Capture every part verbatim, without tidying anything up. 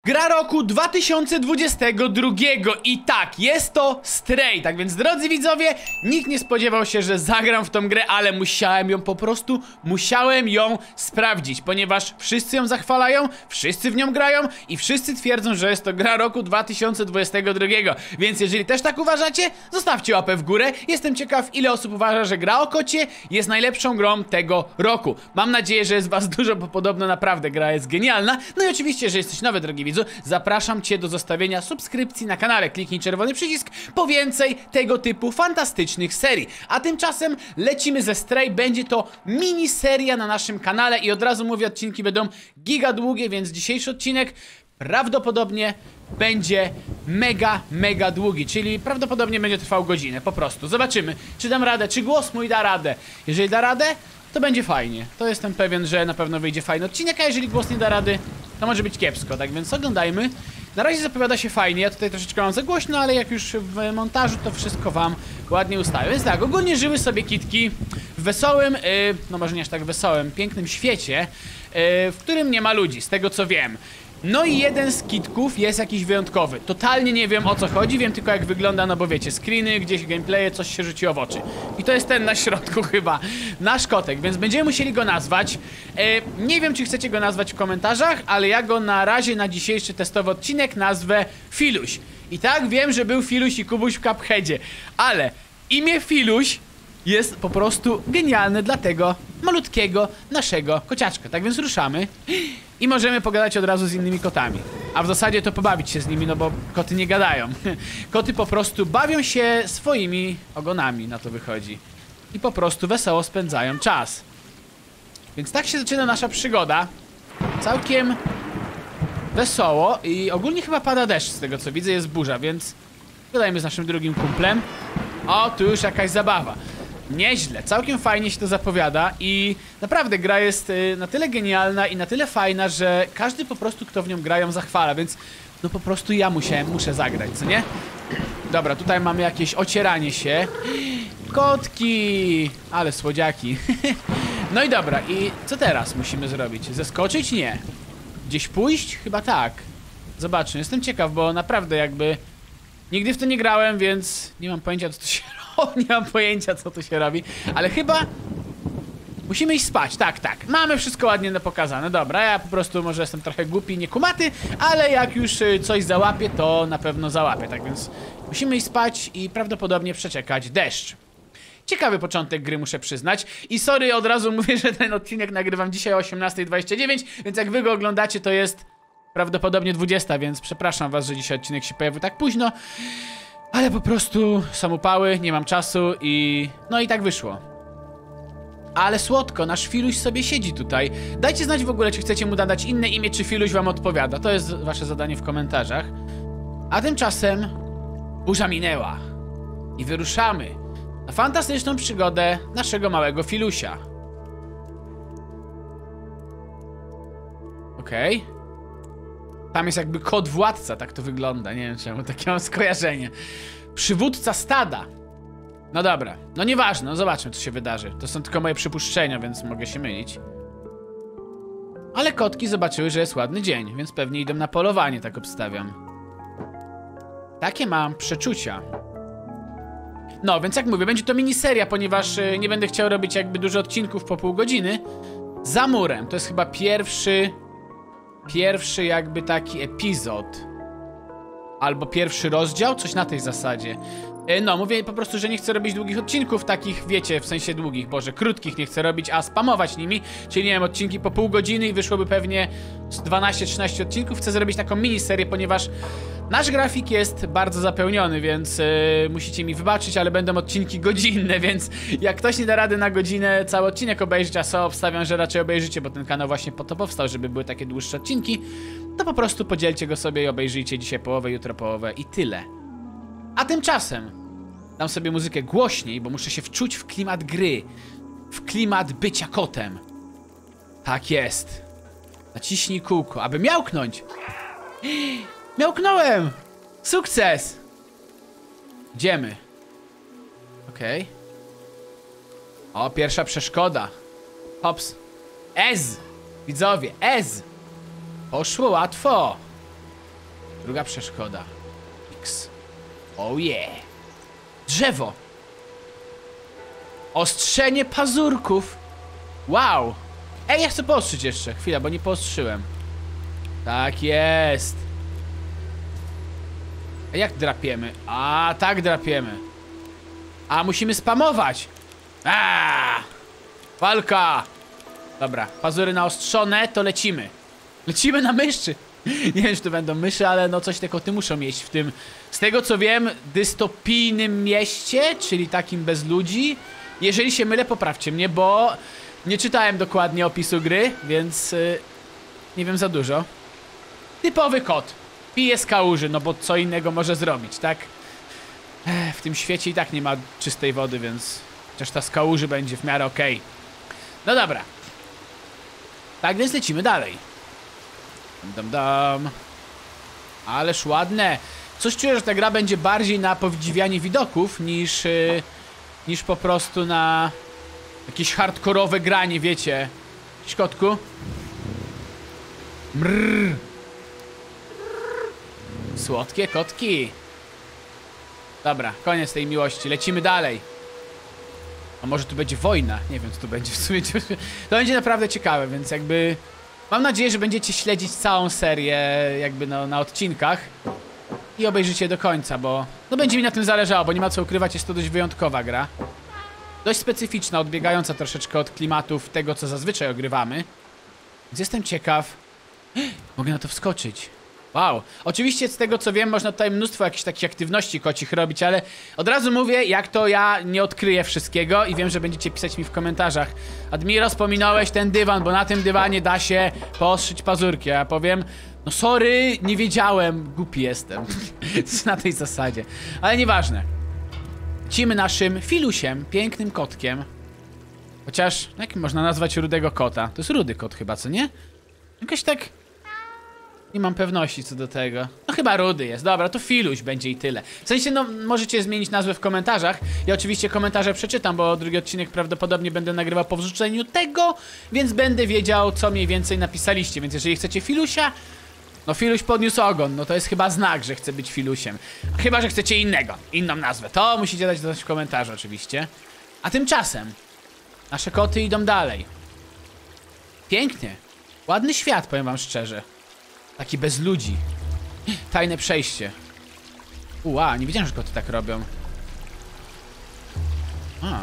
Gra roku dwa tysiące dwudziestego drugiego i tak, jest to Stray. Tak więc, drodzy widzowie, nikt nie spodziewał się, że zagram w tą grę, ale musiałem ją po prostu, musiałem ją sprawdzić, ponieważ wszyscy ją zachwalają, wszyscy w nią grają i wszyscy twierdzą, że jest to gra roku dwa tysiące dwudziestego drugiego. Więc jeżeli też tak uważacie, zostawcie łapę w górę. Jestem ciekaw, ile osób uważa, że gra o kocie jest najlepszą grą tego roku. Mam nadzieję, że jest was dużo, bo podobno naprawdę gra jest genialna. No i oczywiście, jeżeli jesteś nowy, drogi widzu, zapraszam cię do zostawienia subskrypcji na kanale. Kliknij czerwony przycisk po więcej tego typu fantastycznych serii. A tymczasem lecimy ze Stray. Będzie to miniseria na naszym kanale i od razu mówię, odcinki będą giga długie, więc dzisiejszy odcinek prawdopodobnie będzie mega, mega długi, czyli prawdopodobnie będzie trwał godzinę, po prostu. Zobaczymy, czy dam radę, czy głos mój da radę. Jeżeli da radę, to będzie fajnie. To jestem pewien, że na pewno wyjdzie fajny odcinek, a jeżeli głos nie da rady, to może być kiepsko, tak więc oglądajmy. Na razie zapowiada się fajnie, ja tutaj troszeczkę mam za głośno, ale jak już w montażu, to wszystko wam ładnie ustawię. Więc tak, ogólnie żyły sobie kitki w wesołym, yy, no może nie aż tak wesołym, pięknym świecie, yy, w którym nie ma ludzi, z tego co wiem. No i jeden z kitków jest jakiś wyjątkowy. Totalnie nie wiem, o co chodzi, wiem tylko jak wygląda, no bo wiecie, screeny, gdzieś gameplaye, coś się rzuciło w oczy. I to jest ten na środku chyba, nasz kotek, więc będziemy musieli go nazwać. e, Nie wiem, czy chcecie go nazwać w komentarzach, ale ja go na razie na dzisiejszy testowy odcinek nazwę Filuś. I tak, wiem, że był Filuś i Kubuś w Cupheadzie, ale imię Filuś jest po prostu genialne dla tego malutkiego naszego kociaczka. Tak więc ruszamy i możemy pogadać od razu z innymi kotami. A w zasadzie to pobawić się z nimi, no bo koty nie gadają. Koty po prostu bawią się swoimi ogonami, na to wychodzi. I po prostu wesoło spędzają czas. Więc tak się zaczyna nasza przygoda. Całkiem wesoło i ogólnie chyba pada deszcz, z tego co widzę, jest burza, więc gadajmy z naszym drugim kumplem. O, tu już jakaś zabawa. Nieźle, całkiem fajnie się to zapowiada i naprawdę gra jest y, na tyle genialna i na tyle fajna, że każdy po prostu, kto w nią gra, ją zachwala, więc no po prostu ja musiałem, muszę zagrać, co nie? Dobra, tutaj mamy jakieś ocieranie się. Kotki! Ale słodziaki. No i dobra, i co teraz musimy zrobić? Zeskoczyć? Nie. Gdzieś pójść? Chyba tak. Zobaczmy, jestem ciekaw, bo naprawdę jakby nigdy w to nie grałem, więc nie mam pojęcia, co to się robi. Nie mam pojęcia, co tu się robi, ale chyba musimy iść spać, tak, tak. Mamy wszystko ładnie pokazane, dobra, ja po prostu może jestem trochę głupi, niekumaty, ale jak już coś załapię, to na pewno załapię, tak więc musimy iść spać i prawdopodobnie przeczekać deszcz. Ciekawy początek gry, muszę przyznać. I sorry, od razu mówię, że ten odcinek nagrywam dzisiaj o osiemnastej dwadzieścia dziewięć, więc jak wy go oglądacie, to jest prawdopodobnie dwudziesta, więc przepraszam was, że dzisiaj odcinek się pojawił tak późno. Ale po prostu są upały, nie mam czasu i... no i tak wyszło. Ale słodko, nasz Filuś sobie siedzi tutaj. Dajcie znać w ogóle, czy chcecie mu dodać inne imię, czy Filuś wam odpowiada. To jest wasze zadanie w komentarzach. A tymczasem burza minęła. I wyruszamy na fantastyczną przygodę naszego małego Filusia. Okej. Okay. Tam jest jakby kot władca, tak to wygląda, nie wiem czemu, takie mam skojarzenie. Przywódca stada. No dobra, no nieważne, no zobaczmy, co się wydarzy. To są tylko moje przypuszczenia, więc mogę się mylić. Ale kotki zobaczyły, że jest ładny dzień, więc pewnie idą na polowanie, tak obstawiam. Takie mam przeczucia. No, więc jak mówię, będzie to miniseria, ponieważ y, nie będę chciał robić jakby dużo odcinków po pół godziny. Za murem, to jest chyba pierwszy... Pierwszy jakby taki epizod. Albo pierwszy rozdział, coś na tej zasadzie. No, mówię po prostu, że nie chcę robić długich odcinków takich, wiecie, w sensie długich, boże, krótkich nie chcę robić, a spamować nimi. Czyli nie wiem, odcinki po pół godziny i wyszłoby pewnie dwanaście trzynaście odcinków. Chcę zrobić taką miniserię, ponieważ nasz grafik jest bardzo zapełniony, więc yy, musicie mi wybaczyć, ale będą odcinki godzinne, więc jak ktoś nie da rady na godzinę cały odcinek obejrzeć, a co obstawiam, że raczej obejrzycie, bo ten kanał właśnie po to powstał, żeby były takie dłuższe odcinki, to po prostu podzielcie go sobie i obejrzyjcie dzisiaj połowę, jutro połowę i tyle. A tymczasem dam sobie muzykę głośniej, bo muszę się wczuć w klimat gry, w klimat bycia kotem. Tak jest. Naciśnij kółko, aby miałknąć. Miałknąłem! Sukces! Idziemy. Okej. Okay. O, pierwsza przeszkoda. Hops. Ez! Widzowie, ez! Poszło łatwo. Druga przeszkoda. X. Oh yeah. Drzewo. Ostrzenie pazurków. Wow. Ej, ja chcę poostrzyć jeszcze. Chwila, bo nie poostrzyłem. Tak jest. A jak drapiemy? A, tak drapiemy. A, musimy spamować. A, walka. Dobra, pazury naostrzone, to lecimy. Lecimy na myszy. Nie wiem, czy to będą myszy, ale no coś te koty muszą mieć w tym, z tego co wiem, dystopijnym mieście, czyli takim bez ludzi. Jeżeli się mylę, poprawcie mnie, bo nie czytałem dokładnie opisu gry, więc yy, nie wiem za dużo. Typowy kot. Pije z kałuży, no bo co innego może zrobić, tak? Ech, w tym świecie i tak nie ma czystej wody, więc chociaż ta z kałuży będzie w miarę okej. Okay. No dobra. Tak więc lecimy dalej. Dam, dam. Ależ ładne. Coś czuję, że ta gra będzie bardziej na podziwianie widoków niż, yy, niż po prostu na jakieś hardkorowe granie, wiecie. Cześć, kotku. Mrrr. Słodkie kotki. Dobra, koniec tej miłości. Lecimy dalej. A może tu będzie wojna? Nie wiem, co tu będzie w sumie. To będzie naprawdę ciekawe, więc jakby... Mam nadzieję, że będziecie śledzić całą serię jakby no, na odcinkach. I obejrzycie do końca, bo... No będzie mi na tym zależało, bo nie ma co ukrywać, jest to dość wyjątkowa gra. Dość specyficzna, odbiegająca troszeczkę od klimatów tego, co zazwyczaj ogrywamy. Więc jestem ciekaw. Mogę na to wskoczyć. Wow. Oczywiście z tego co wiem, można tutaj mnóstwo jakichś takich aktywności kocich robić, ale od razu mówię, jak to ja nie odkryję wszystkiego i wiem, że będziecie pisać mi w komentarzach. Admiro, wspominałeś ten dywan, bo na tym dywanie da się poostrzyć pazurki. A ja powiem, no sorry, nie wiedziałem, głupi jestem. Na tej zasadzie. Ale nieważne. Lecimy naszym filusiem, pięknym kotkiem. Chociaż, jak można nazwać rudego kota? To jest rudy kot chyba, co nie? Jakoś tak... Nie mam pewności co do tego. No chyba rudy jest. Dobra, to filuś będzie i tyle. W sensie, no możecie zmienić nazwę w komentarzach. Ja oczywiście komentarze przeczytam, bo drugi odcinek prawdopodobnie będę nagrywał po wrzuceniu tego, więc będę wiedział, co mniej więcej napisaliście. Więc jeżeli chcecie filusia, no filuś podniósł ogon. No to jest chyba znak, że chce być filusiem. Chyba, że chcecie innego, inną nazwę. To musicie dać coś w komentarzu oczywiście. A tymczasem nasze koty idą dalej. Pięknie. Ładny świat, powiem wam szczerze. Taki bez ludzi. Tajne przejście. Ua, nie wiedziałem, że koty tak robią. A.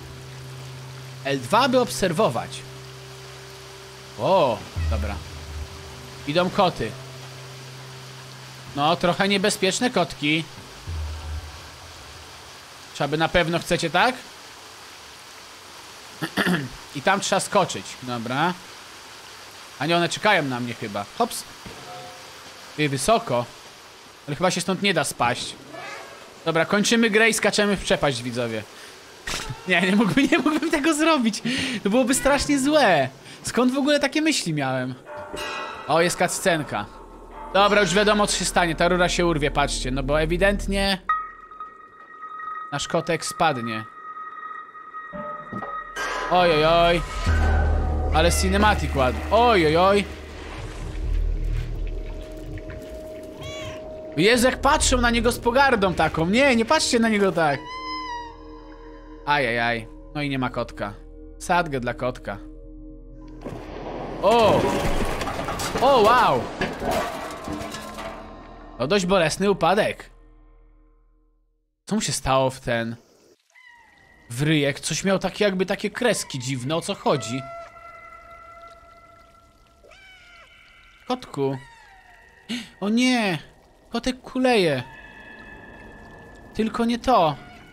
L dwa, by obserwować. O, dobra. Idą koty. No, trochę niebezpieczne kotki. Trzeba by na pewno chcecie, tak? I tam trzeba skoczyć. Dobra. A nie, one czekają na mnie chyba. Hops. Ty, wysoko. Ale chyba się stąd nie da spaść. Dobra, kończymy grę i skaczemy w przepaść, widzowie. Nie, nie mógłbym, nie mógłbym tego zrobić. To byłoby strasznie złe. Skąd w ogóle takie myśli miałem? O, jest cutscenka. Dobra, już wiadomo, co się stanie. Ta rura się urwie, patrzcie. No bo ewidentnie nasz kotek spadnie. Oj, oj, oj. Ale cinematic ładny. Oj, oj, oj. Jezu, jak patrzą na niego z pogardą taką. Nie, nie patrzcie na niego tak. Ajajaj. No i nie ma kotka. Sadgę dla kotka. O! O, wow! To dość bolesny upadek. Co mu się stało w ten... w ryjek? Coś miał takie jakby takie kreski dziwne. O co chodzi? Kotku. O nie! Kotek kuleje. Tylko nie to.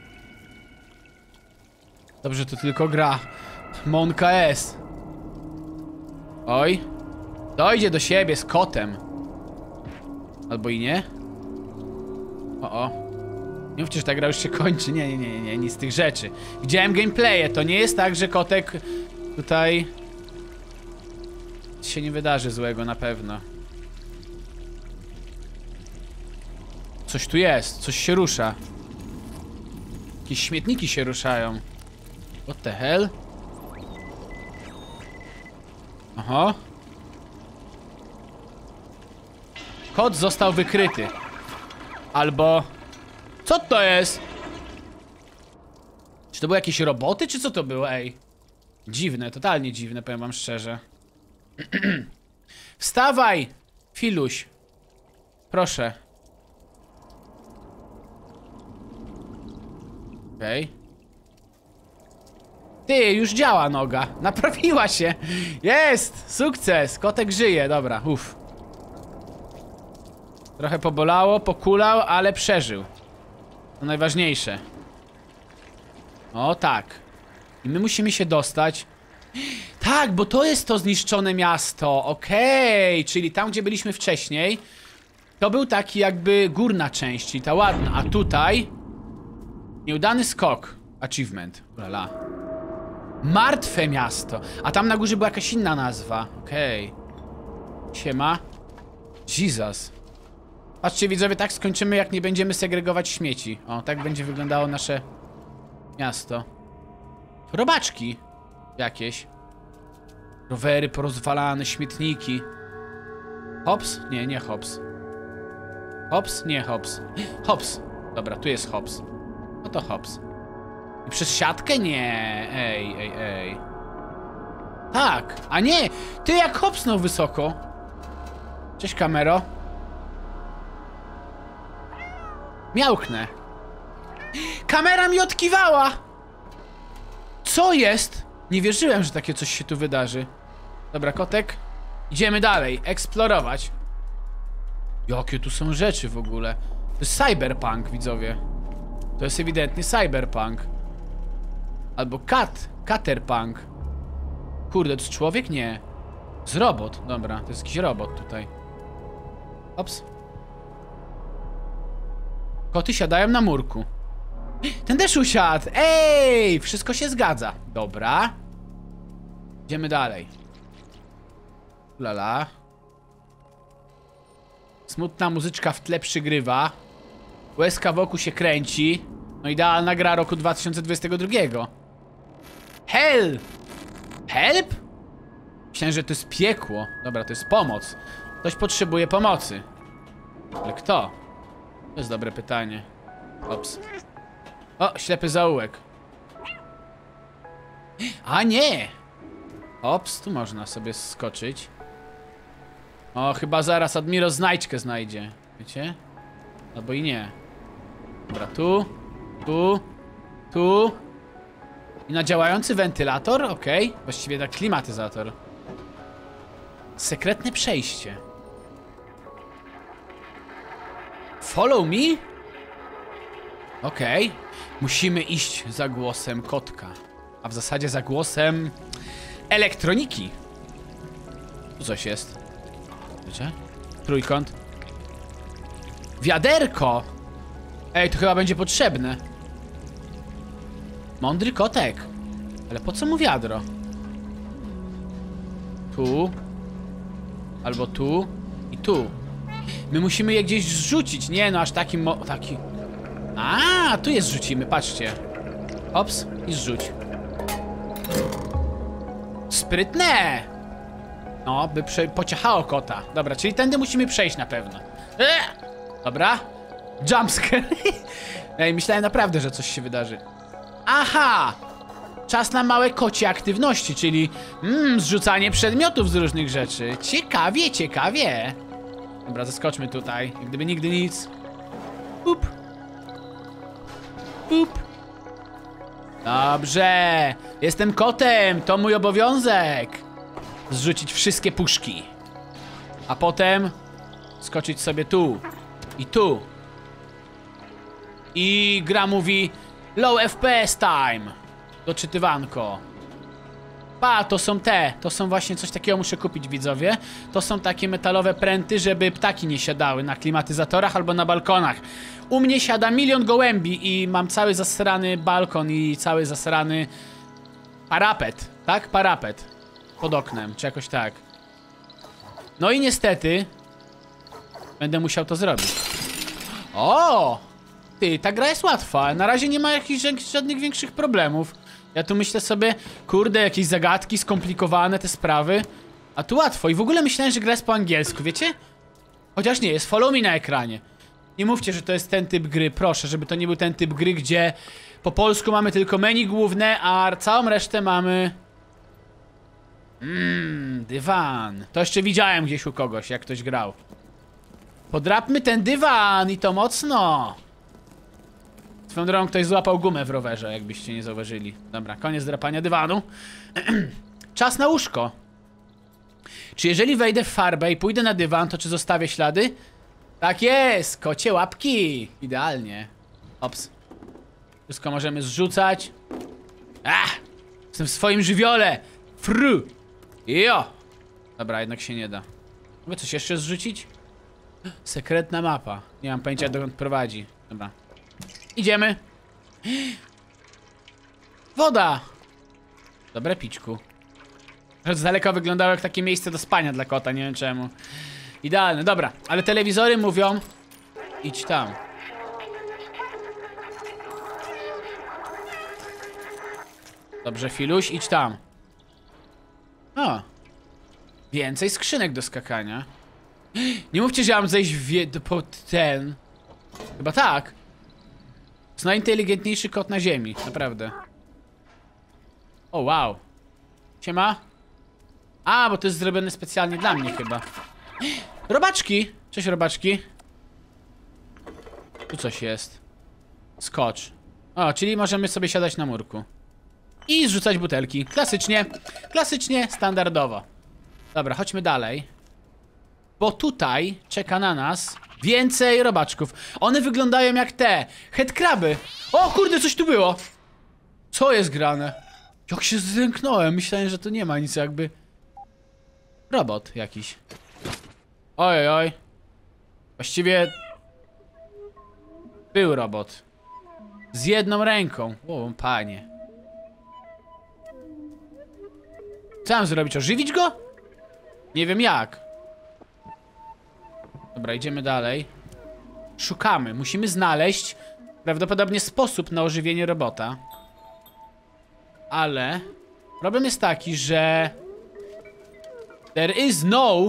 Dobrze, to tylko gra. Monka S. Oj. Dojdzie do siebie z kotem. Albo i nie. O, o. Nie mówcie, że ta gra już się kończy. Nie, nie, nie, nie, nic z tych rzeczy. Widziałem gameplaye. To nie jest tak, że kotek tutaj... Nic się nie wydarzy złego na pewno. Coś tu jest, coś się rusza. Jakieś śmietniki się ruszają. What the hell? Aha. Kod został wykryty. Albo... Co to jest? Czy to były jakieś roboty, czy co to było, ej? Dziwne, totalnie dziwne, powiem wam szczerze. Wstawaj, Filuś. Proszę. Okej. Okay. Ty, już działa noga. Naprawiła się. Jest! Sukces! Kotek żyje, dobra, uff. Trochę pobolało, pokulał, ale przeżył. To najważniejsze. O tak. I my musimy się dostać. Tak, bo to jest to zniszczone miasto. Okej, okay. Czyli tam, gdzie byliśmy wcześniej, to był taki jakby górna część, czyli ta ładna. A tutaj nieudany skok. Achievement. Ulala. Martwe miasto. A tam na górze była jakaś inna nazwa. Okej. Okay. Siema. Jesus. Patrzcie widzowie, tak skończymy, jak nie będziemy segregować śmieci. O, tak będzie wyglądało nasze miasto. Robaczki jakieś. Rowery porozwalane, śmietniki. Hops? Nie, nie hops. Hops? Nie hops. Hops. Dobra, tu jest hops. No to hops. I przez siatkę? Nie. Ej, ej, ej. Tak. A nie. Ty jak hopsnął wysoko. Cześć kamero. Miałknę. Kamera mi odkiwała. Co jest? Nie wierzyłem, że takie coś się tu wydarzy. Dobra, kotek. Idziemy dalej, eksplorować. Jakie tu są rzeczy w ogóle. To jest cyberpunk, widzowie. To jest ewidentnie cyberpunk. Albo cat, caterpunk. Kurde, to jest człowiek? Nie. To jest robot, dobra, to jest jakiś robot tutaj. Ops. Koty siadają na murku. Ten też usiadł! Ej! Wszystko się zgadza. Dobra. Idziemy dalej. Lala. Smutna muzyczka w tle przygrywa. Łezka wokół się kręci. No idealna gra roku dwa tysiące dwudziestego drugiego. Help! Help? Myślałem, że to jest piekło. Dobra, to jest pomoc. Ktoś potrzebuje pomocy. Ale kto? To jest dobre pytanie. Ops. O, ślepy zaułek. A nie! Ops, tu można sobie skoczyć. O, chyba zaraz Admiro znajdźkę znajdzie. Wiecie? Albo i nie. Dobra, tu. Tu. Tu. I na działający wentylator? Okej. Okay. Właściwie tak klimatyzator. Sekretne przejście. Follow me? Okej. Okay. Musimy iść za głosem kotka. A w zasadzie za głosem elektroniki. Tu coś jest. Wiecie? Trójkąt. Wiaderko! Ej, to chyba będzie potrzebne. Mądry kotek. Ale po co mu wiadro? Tu. Albo tu. I tu. My musimy je gdzieś zrzucić. Nie no, aż taki mo... taki... A, tu je zrzucimy, patrzcie. Ops, i zrzuć. Sprytne! No, by prze... pociachało kota. Dobra, czyli tędy musimy przejść na pewno. Eee! Dobra. Jumpscare. Ej, myślałem naprawdę, że coś się wydarzy. Aha! Czas na małe kocie aktywności, czyli mm, zrzucanie przedmiotów z różnych rzeczy. Ciekawie, ciekawie. Dobra, zaskoczmy tutaj. Jak gdyby nigdy nic. Up. Up. Dobrze. Jestem kotem. To mój obowiązek. Zrzucić wszystkie puszki. A potem skoczyć sobie tu. I tu. I gra mówi low F P S time. Doczytywanko. Pa, to są te. To są właśnie coś takiego muszę kupić, widzowie. To są takie metalowe pręty, żeby ptaki nie siadały na klimatyzatorach albo na balkonach. U mnie siada milion gołębi i mam cały zasrany balkon i cały zasrany parapet. Tak? Parapet. Pod oknem, czy jakoś tak. No i niestety będę musiał to zrobić. O! Ty, ta gra jest łatwa. Na razie nie ma jakichś żadnych większych problemów. Ja tu myślę sobie, kurde, jakieś zagadki skomplikowane, te sprawy. A tu łatwo. I w ogóle myślałem, że gra jest po angielsku, wiecie? Chociaż nie, jest follow me na ekranie. Nie mówcie, że to jest ten typ gry, proszę, żeby to nie był ten typ gry, gdzie po polsku mamy tylko menu główne, a całą resztę mamy... Mmm, dywan. To jeszcze widziałem gdzieś u kogoś, jak ktoś grał. Podrapmy ten dywan i to mocno. Swoją drogą ktoś złapał gumę w rowerze, jakbyście nie zauważyli. Dobra, koniec drapania dywanu. Czas na łóżko. Czy jeżeli wejdę w farbę i pójdę na dywan, to czy zostawię ślady? Tak jest! Kocie łapki! Idealnie. Ops. Wszystko możemy zrzucać. Ah! Jestem w swoim żywiole! Fru! Jo! Dobra, jednak się nie da. Mogę coś jeszcze zrzucić? Sekretna mapa. Nie mam pojęcia, dokąd prowadzi. Dobra. Idziemy. Woda! Dobre pićku. Z daleka wyglądało jak takie miejsce do spania dla kota, nie wiem czemu. Idealne, dobra. Ale telewizory mówią... Idź tam. Dobrze, Filuś, idź tam. O. Więcej skrzynek do skakania. Nie mówcie, że mam zejść w wie... pod ten... Chyba tak. To jest najinteligentniejszy kot na ziemi, naprawdę. O, wow. Siema. A, bo to jest zrobione specjalnie dla mnie chyba. Robaczki! Cześć, robaczki. Tu coś jest. Skocz. O, czyli możemy sobie siadać na murku. I zrzucać butelki. Klasycznie. Klasycznie, standardowo. Dobra, chodźmy dalej. Bo tutaj czeka na nas więcej robaczków. One wyglądają jak te headcraby. O kurde, coś tu było. Co jest grane? Jak się zlęknąłem. Myślałem, że tu nie ma nic jakby. Robot jakiś. Oj, oj. Właściwie... Był robot. Z jedną ręką. O, panie. Co mam zrobić? Ożywić go? Nie wiem jak. Dobra, idziemy dalej. Szukamy. Musimy znaleźć prawdopodobnie sposób na ożywienie robota. Ale... problem jest taki, że... There is no...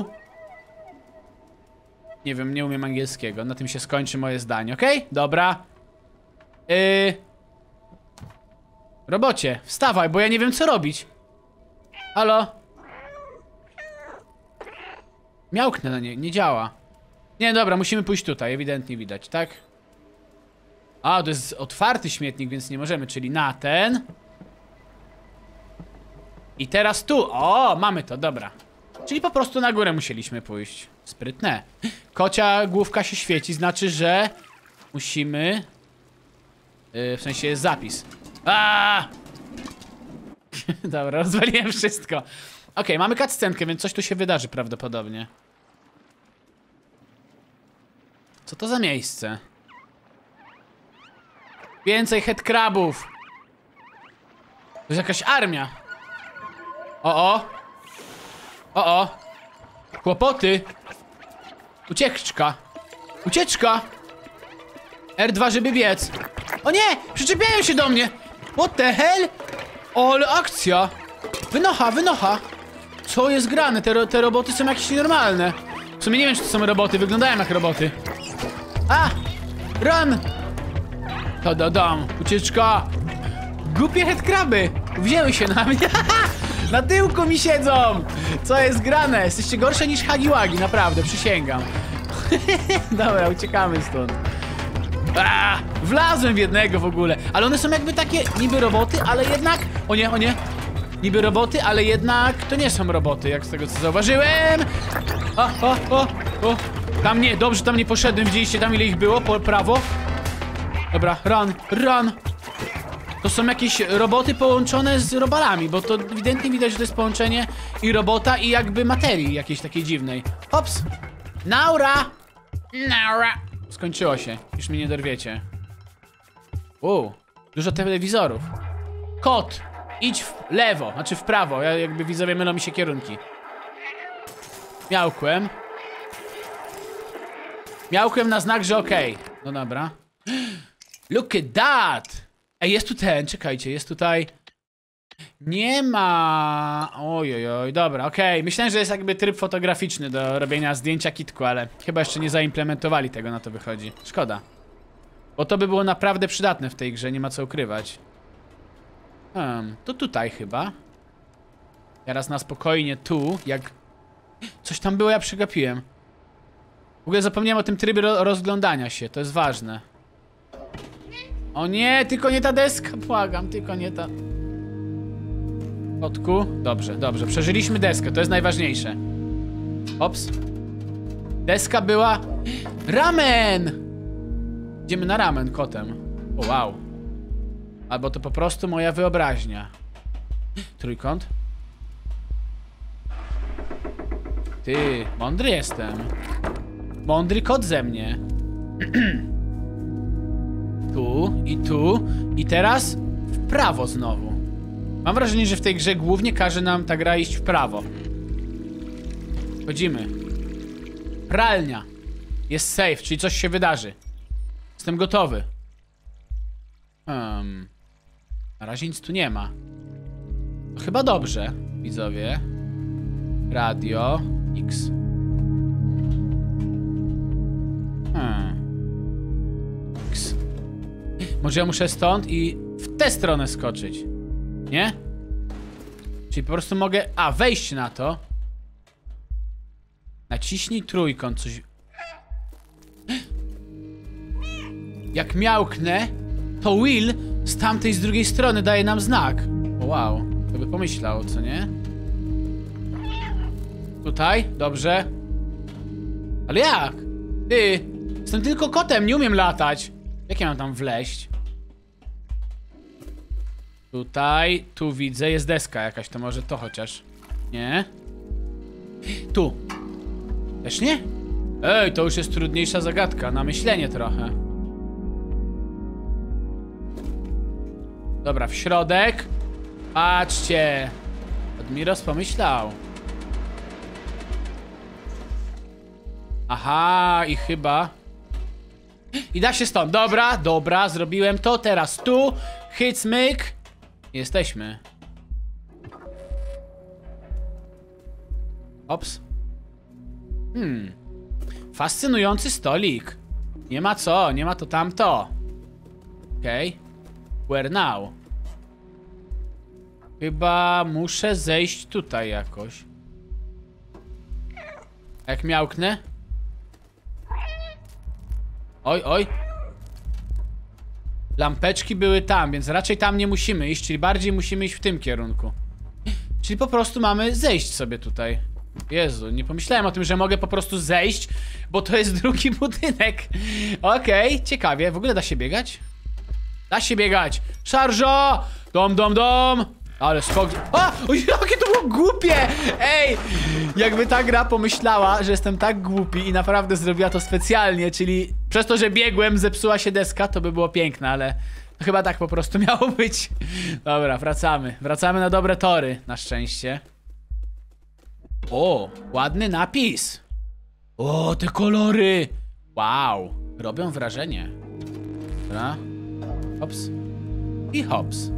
Nie wiem, nie umiem angielskiego. Na tym się skończy moje zdanie, okej? Okay? Dobra. Yy... Robocie, wstawaj, bo ja nie wiem co robić. Halo? Miałknę na nie, nie działa. Nie, dobra, musimy pójść tutaj, ewidentnie widać, tak? A, to jest otwarty śmietnik, więc nie możemy, czyli na ten. I teraz tu, o, mamy to, dobra. Czyli po prostu na górę musieliśmy pójść. Sprytne. Kocia główka się świeci, znaczy, że musimy... Yy, w sensie jest zapis. Aaaa! Dobra, rozwaliłem wszystko. Okej, okay, mamy cutscenkę, więc coś tu się wydarzy prawdopodobnie. Co to za miejsce? Więcej headcrabów. To jest jakaś armia. O, o. O, o. Kłopoty. Ucieczka. Ucieczka. R dwa, żeby biec. O nie! Przyczepiają się do mnie. What the hell? O, ale akcja. Wynocha, wynocha. Co jest grane? Te, ro te roboty są jakieś nienormalne. W sumie nie wiem, czy to są roboty. Wyglądają jak roboty. A! Run! To do dom. Ucieczka. Głupie headcraby. Wzięły się na mnie. Na tyłku mi siedzą. Co jest grane? Jesteście gorsze niż Hagiwagi, naprawdę, przysięgam. Dobra, uciekamy stąd. A, wlazłem w jednego w ogóle. Ale one są jakby takie niby roboty, ale jednak... O nie, o nie. Niby roboty, ale jednak to nie są roboty, jak z tego co zauważyłem. O, o, o, o. Tam nie, dobrze, tam nie poszedłem. Widzieliście tam ile ich było? Po prawo. Dobra, run, run. To są jakieś roboty połączone z robalami, bo to ewidentnie widać, że to jest połączenie i robota i jakby materii jakiejś takiej dziwnej. Hops. Naura. Naura. Skończyło się. Już mnie nie dorwiecie. Uuu. Dużo telewizorów. Kot. Idź w lewo, znaczy w prawo. Ja jakby widzowie mylą mi się kierunki. Miałkłem. Miałkłem na znak, że okej. Okay. No dobra. Look at that. Ej, jest tu ten, czekajcie, jest tutaj... Nie ma... Oj, oj, oj, dobra, okej. Okay. Myślałem, że jest jakby tryb fotograficzny do robienia zdjęcia kitku, ale chyba jeszcze nie zaimplementowali tego, na to wychodzi. Szkoda. Bo to by było naprawdę przydatne w tej grze, nie ma co ukrywać. Hmm, to tutaj chyba. Teraz na spokojnie tu, jak... Coś tam było, ja przegapiłem. W ogóle zapomniałem o tym trybie ro rozglądania się, to jest ważne. O nie, tylko nie ta deska, błagam, tylko nie ta... Kotku, dobrze, dobrze, przeżyliśmy deskę, to jest najważniejsze. Ops. Deska była... Ramen! Idziemy na ramen kotem. O, wow. Albo to po prostu moja wyobraźnia. Trójkąt. Ty, mądry jestem. Mądry kot ze mnie. Tu i tu. I teraz w prawo znowu. Mam wrażenie, że w tej grze głównie każe nam ta gra iść w prawo. Chodzimy. Pralnia. Jest safe, czyli coś się wydarzy. Jestem gotowy. Hmm. Na razie nic tu nie ma. To chyba dobrze, widzowie. Radio X. Hmm. X. Może ja muszę stąd i w tę stronę skoczyć. Nie? Czyli po prostu mogę... A, wejść na to. Naciśnij trójkąt, coś... Jak miałknę, to Will z tamtej, z drugiej strony daje nam znak. O, wow, to by pomyślał, co nie? Tutaj? Dobrze. Ale jak? Ty, jestem tylko kotem, nie umiem latać. Jak ja mam tam wleźć? Tutaj, tu widzę, jest deska jakaś, to może to chociaż. Nie? Tu. Też nie? Ej, to już jest trudniejsza zagadka, na myślenie trochę. Dobra, w środek. Patrzcie. Admiros pomyślał. Aha, i chyba... I da się stąd. Dobra, dobra, zrobiłem to. Teraz tu. Hyc, myk. Jesteśmy. Ops. Hmm. Fascynujący stolik. Nie ma co, nie ma to tamto. Okej. Okay. Where now? Chyba muszę zejść tutaj jakoś. Jak miałknę? Oj, oj. Lampeczki były tam, więc raczej tam nie musimy iść, czyli bardziej musimy iść w tym kierunku. Czyli po prostu mamy zejść sobie tutaj. Jezu, nie pomyślałem o tym, że mogę po prostu zejść, bo to jest drugi budynek. Okej, okay, ciekawie. W ogóle da się biegać? Da się biegać. Szarżo! Dom, dom, dom! Ale skok... A! Oj, jakie to było głupie! Ej! Jakby ta gra pomyślała, że jestem tak głupi i naprawdę zrobiła to specjalnie, czyli przez to, że biegłem, zepsuła się deska, to by było piękne, ale chyba tak po prostu miało być. Dobra, wracamy. Wracamy na dobre tory, na szczęście. O, ładny napis. O, te kolory! Wow, robią wrażenie. Dobra. Hops. I hops.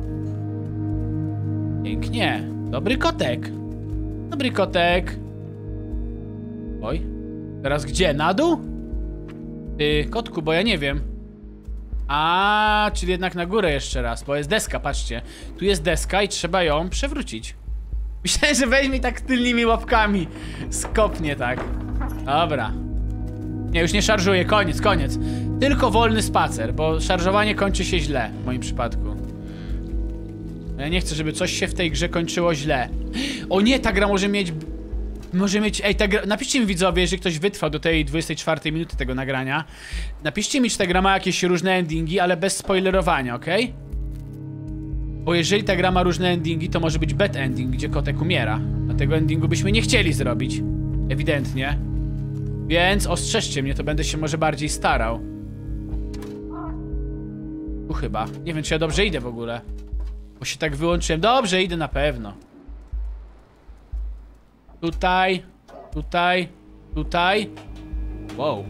Pięknie. Dobry kotek. Dobry kotek. Oj. Teraz gdzie? Na dół? Ty, kotku, bo ja nie wiem. A, czyli jednak na górę jeszcze raz, bo jest deska, patrzcie. Tu jest deska i trzeba ją przewrócić. Myślałem, że weźmie i tak tylnymi łapkami skopnie tak. Dobra. Nie, już nie szarżuję, koniec, koniec. Tylko wolny spacer, bo szarżowanie kończy się źle w moim przypadku. Ja nie chcę, żeby coś się w tej grze kończyło źle. O nie, ta gra może mieć... Może mieć... Ej, ta gra... Napiszcie mi, widzowie, jeżeli ktoś wytrwał do tej dwudziestej czwartej minuty tego nagrania. Napiszcie mi, czy ta gra ma jakieś różne endingi, ale bez spoilerowania, okej? Okay? Bo jeżeli ta gra ma różne endingi, to może być bad ending, gdzie kotek umiera. A tego endingu byśmy nie chcieli zrobić. Ewidentnie. Więc ostrzeżcie mnie, to będę się może bardziej starał. Tu chyba. Nie wiem, czy ja dobrze idę w ogóle. Bo się tak wyłączyłem. Dobrze, idę na pewno. Tutaj. Tutaj. Tutaj. Wow.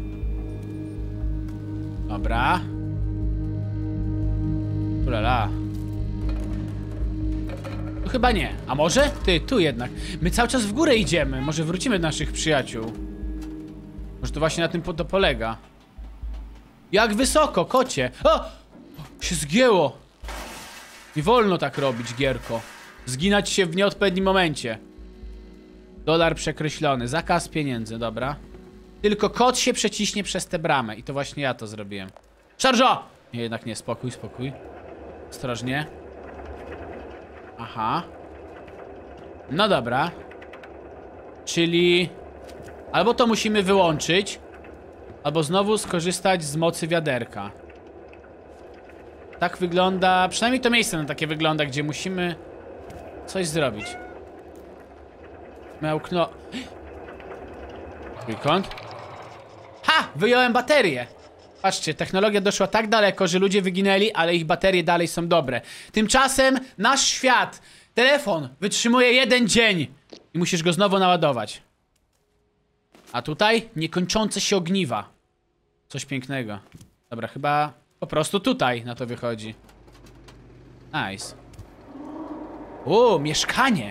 Dobra. Ulala. Tu chyba nie. A może? Ty, tu jednak. My cały czas w górę idziemy. Może wrócimy do naszych przyjaciół. Może to właśnie na tym po to polega. Jak wysoko, kocie. O! Się zgięło. Nie wolno tak robić, gierko. Zginać się w nieodpowiednim momencie. Dolar przekreślony. Zakaz pieniędzy, dobra. Tylko kot się przeciśnie przez tę bramę. I to właśnie ja to zrobiłem. Szarża! Nie, jednak nie. Spokój, spokój. Ostrożnie. Aha. No dobra. Czyli... albo to musimy wyłączyć, albo znowu skorzystać z mocy wiaderka. Tak wygląda... przynajmniej to miejsce na takie wygląda, gdzie musimy coś zrobić. Mełkno... Trójkąt. Ha! Wyjąłem baterię! Patrzcie, technologia doszła tak daleko, że ludzie wyginęli, ale ich baterie dalej są dobre. Tymczasem nasz świat, telefon wytrzymuje jeden dzień i musisz go znowu naładować. A tutaj niekończące się ogniwa. Coś pięknego. Dobra, chyba po prostu tutaj na to wychodzi. Nice. O, mieszkanie.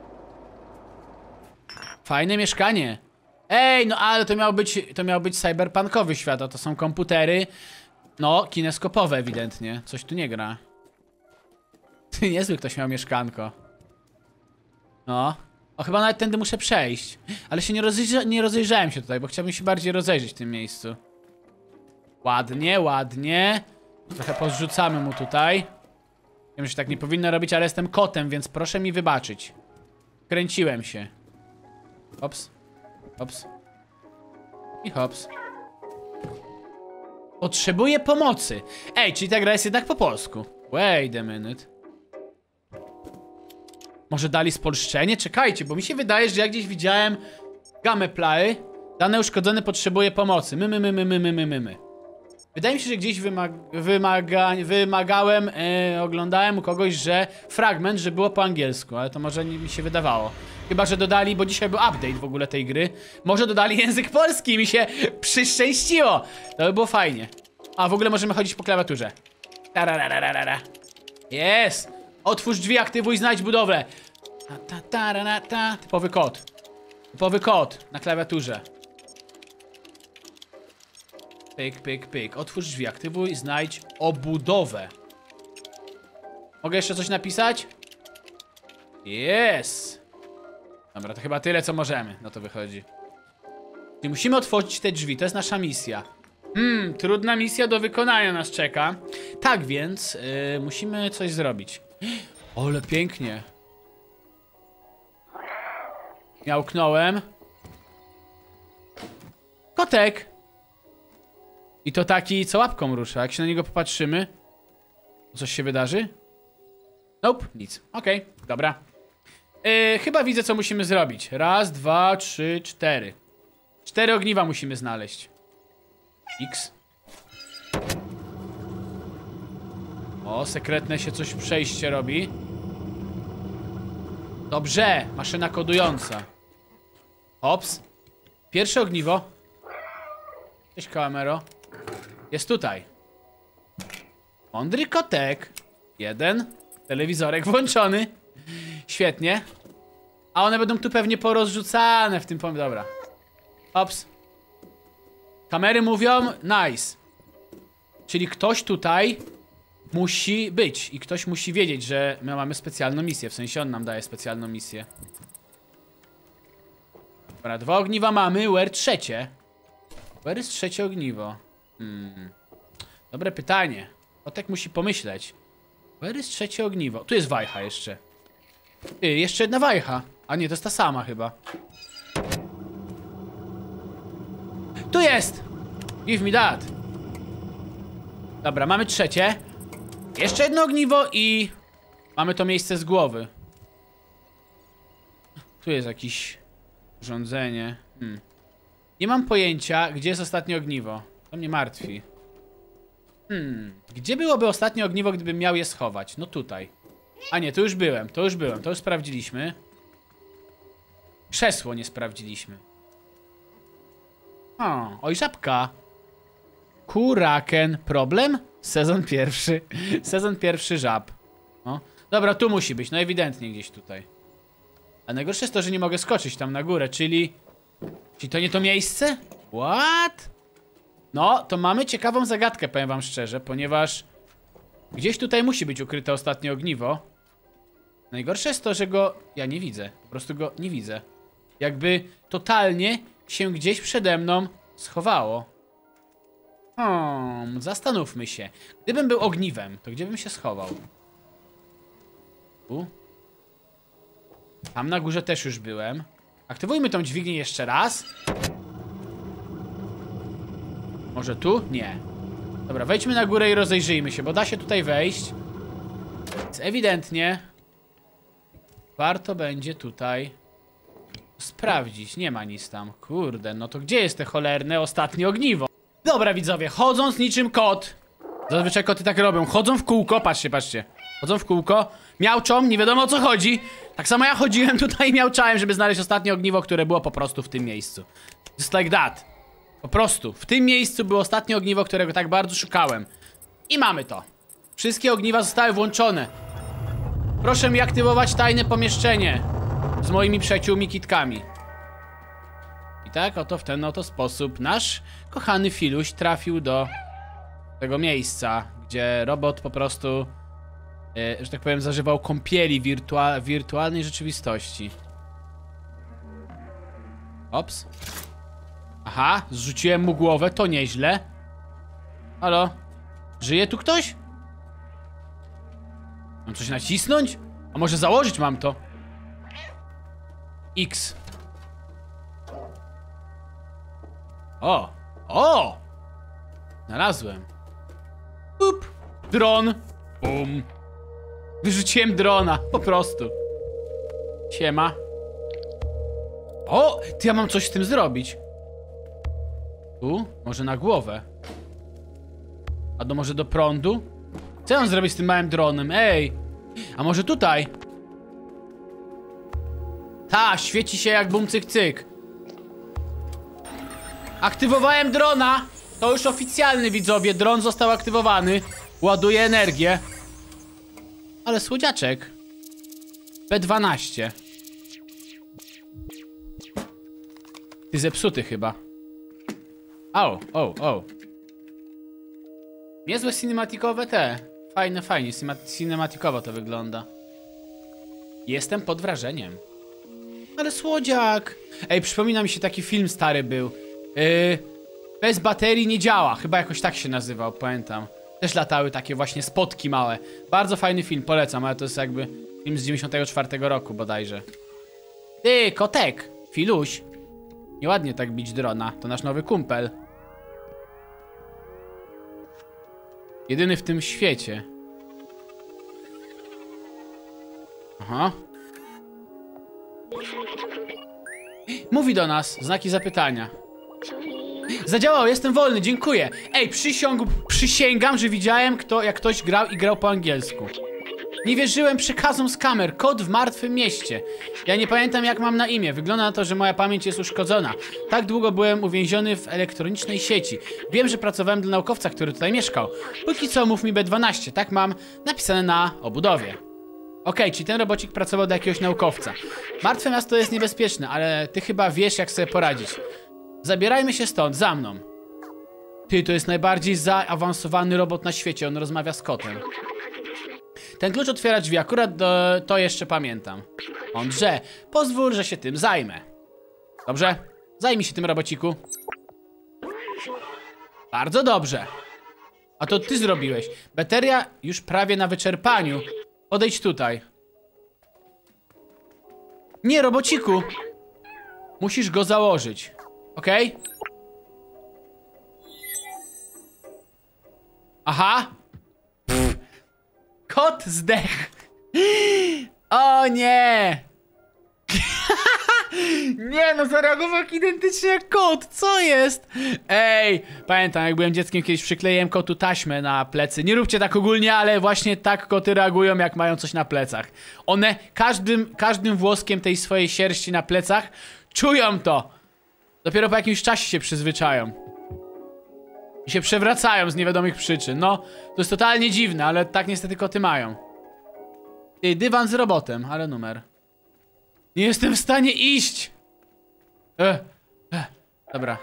Fajne mieszkanie. Ej, no ale to miał być, to miał być cyberpunkowy świat, a to są komputery, no, kineskopowe ewidentnie. Coś tu nie gra. Ty, niezły ktoś miał mieszkanko. No. O, chyba nawet tędy muszę przejść. Ale się nie, rozejrza nie rozejrzałem się tutaj, bo chciałbym się bardziej rozejrzeć w tym miejscu. Ładnie, ładnie. Trochę pozrzucamy mu tutaj. Wiem, że tak nie powinno robić, ale jestem kotem, więc proszę mi wybaczyć. Kręciłem się. Ops. Hops. I hops. Potrzebuję pomocy. Ej, czyli ta gra jest jednak po polsku. Wait a minute. Może dali spolszczenie? Czekajcie, bo mi się wydaje, że ja gdzieś widziałem gameplay. Dane uszkodzone potrzebuje pomocy. My, my, my, my, my, my, my, my, my. Wydaje mi się, że gdzieś wymag wymaga wymagałem, yy, oglądałem u kogoś, że fragment, że było po angielsku, ale to może nie mi się wydawało. Chyba że dodali, bo dzisiaj był update w ogóle tej gry. Może dodali język polski i mi się przyszczęściło. To by było fajnie. A w ogóle możemy chodzić po klawiaturze. Jest! Otwórz drzwi, aktywuj, znajdź budowlę. Ta, ta, ta, ta, ta. Typowy kod. Typowy kod na klawiaturze. Pyk, pyk, pyk. Otwórz drzwi, aktywuj, znajdź obudowę. Mogę jeszcze coś napisać? Jest! Dobra, to chyba tyle, co możemy. No to wychodzi. Czyli musimy otworzyć te drzwi, to jest nasza misja. Hmm, trudna misja do wykonania nas czeka. Tak więc, yy, musimy coś zrobić. Ole, pięknie. Miałknąłem. Kotek! I to taki, co łapką rusza. Jak się na niego popatrzymy, coś się wydarzy? Nope, nic. Okej, okay, dobra. Yy, chyba widzę, co musimy zrobić. Raz, dwa, trzy, cztery. Cztery ogniwa musimy znaleźć. X. O, sekretne się coś przejście robi. Dobrze, maszyna kodująca. Ops. Pierwsze ogniwo. Cześć, Kalamero. Jest tutaj. Mądry kotek. Jeden. Telewizorek włączony. Świetnie. A one będą tu pewnie porozrzucane w tym pomysł. Dobra. Ops. Kamery mówią nice. Czyli ktoś tutaj musi być. I ktoś musi wiedzieć, że my mamy specjalną misję. W sensie on nam daje specjalną misję. Dobra, dwa ogniwa mamy. Where trzecie? Where jest trzecie ogniwo? Hmm. Dobre pytanie. Kotek musi pomyśleć. Where jest trzecie ogniwo? Tu jest wajcha jeszcze. Ty, jeszcze jedna wajcha. A nie, to jest ta sama chyba. Tu jest! Give me that. Dobra, mamy trzecie. Jeszcze jedno ogniwo i... mamy to miejsce z głowy. Tu jest jakieś urządzenie. Hmm. Nie mam pojęcia, gdzie jest ostatnie ogniwo. To mnie martwi. Hmm. Gdzie byłoby ostatnie ogniwo, gdybym miał je schować? No tutaj. A nie, to już byłem, to już byłem, to już sprawdziliśmy. Krzesło nie sprawdziliśmy. O, oj, żabka. Kuraken. Problem? Sezon pierwszy. Sezon pierwszy żab. No. Dobra, tu musi być, no ewidentnie gdzieś tutaj. A najgorsze jest to, że nie mogę skoczyć tam na górę, czyli... Czyli to nie to miejsce? What? No, to mamy ciekawą zagadkę, powiem wam szczerze, ponieważ... Gdzieś tutaj musi być ukryte ostatnie ogniwo. Najgorsze jest to, że go... Ja nie widzę, po prostu go nie widzę. Jakby totalnie się gdzieś przede mną schowało. Hmm, zastanówmy się. Gdybym był ogniwem, to gdzie bym się schował? Tu? Tam na górze też już byłem. Aktywujmy tą dźwignię jeszcze raz. Może tu? Nie. Dobra, wejdźmy na górę i rozejrzyjmy się, bo da się tutaj wejść. Więc ewidentnie warto będzie tutaj sprawdzić. Nie ma nic tam. Kurde, no to gdzie jest te cholerne ostatnie ogniwo? Dobra, widzowie, chodząc niczym kot. Zazwyczaj koty tak robią. Chodzą w kółko, patrzcie, patrzcie. Chodzą w kółko, miauczą, nie wiadomo o co chodzi. Tak samo ja chodziłem tutaj i miauczałem, żeby znaleźć ostatnie ogniwo, które było po prostu w tym miejscu. Just like that. Po prostu, w tym miejscu było ostatnie ogniwo, którego tak bardzo szukałem. I mamy to. Wszystkie ogniwa zostały włączone. Proszę mi aktywować tajne pomieszczenie z moimi przyjaciółmi kitkami. I tak oto w ten oto sposób nasz kochany Filuś trafił do tego miejsca, gdzie robot po prostu, e, że tak powiem, zażywał kąpieli wirtua wirtualnej rzeczywistości. Ops. Aha, zrzuciłem mu głowę, to nieźle. Halo? Żyje tu ktoś? Mam coś nacisnąć? A może założyć mam to? X. O! O! Znalazłem. Up. Dron. Bum. Wyrzuciłem drona, po prostu. Siema. O! Ty, ja mam coś z tym zrobić. Tu? Może na głowę. A do może do prądu? Co ja mam zrobić z tym małym dronem? Ej! A może tutaj? Ta, świeci się jak bum cyk cyk. Aktywowałem drona. To już oficjalny, widzowie. Dron został aktywowany. Ładuje energię. Ale słodziaczek. B dwanaście. Ty zepsuty chyba. O, o, o. Niezłe cinematikowe te. Fajne, fajnie. Cinematikowo to wygląda. Jestem pod wrażeniem. Ale słodziak. Ej, przypomina mi się, taki film stary był. Yy, bez baterii nie działa. Chyba jakoś tak się nazywał, pamiętam. Też latały takie właśnie spotki małe. Bardzo fajny film, polecam, ale to jest jakby film z dziewięćdziesiątego czwartego roku bodajże. Ty, kotek. Filuś. Nieładnie tak bić drona. To nasz nowy kumpel. Jedyny w tym świecie. Aha. Mówi do nas, znaki zapytania. Zadziałał, jestem wolny, dziękuję. Ej, przysiąg, przysięgam, że widziałem, kto, jak ktoś grał i grał po angielsku. Nie wierzyłem przekazom z kamer. Kod w martwym mieście. Ja nie pamiętam, jak mam na imię. Wygląda na to, że moja pamięć jest uszkodzona. Tak długo byłem uwięziony w elektronicznej sieci. Wiem, że pracowałem dla naukowca, który tutaj mieszkał. Póki co mów mi B dwanaście. Tak mam napisane na obudowie. Okej, czyli ten robocik pracował dla jakiegoś naukowca. Martwe miasto jest niebezpieczne, ale ty chyba wiesz, jak sobie poradzić. Zabierajmy się stąd, za mną. Ty, to jest najbardziej zaawansowany robot na świecie. On rozmawia z kotem. Ten klucz otwiera drzwi, akurat do, to jeszcze pamiętam. Mądrze, pozwól, że się tym zajmę. Dobrze? Zajmij się tym, robociku. Bardzo dobrze. A to ty zrobiłeś. Bateria już prawie na wyczerpaniu. Podejdź tutaj. Nie, robociku. Musisz go założyć. Okej? Aha. Pff. Kot zdech. O nie. Nie, no zareagował identycznie jak kot. Co jest? Ej, pamiętam, jak byłem dzieckiem, kiedyś przykleiłem kotu taśmę na plecy. Nie róbcie tak ogólnie, ale właśnie tak koty reagują, jak mają coś na plecach. One każdym, każdym włoskiem tej swojej sierści na plecach czują to. Dopiero po jakimś czasie się przyzwyczają. I się przewracają z niewiadomych przyczyn. No, to jest totalnie dziwne, ale tak niestety koty mają. Ty, dywan z robotem, ale numer. Nie jestem w stanie iść! E, e, dobra.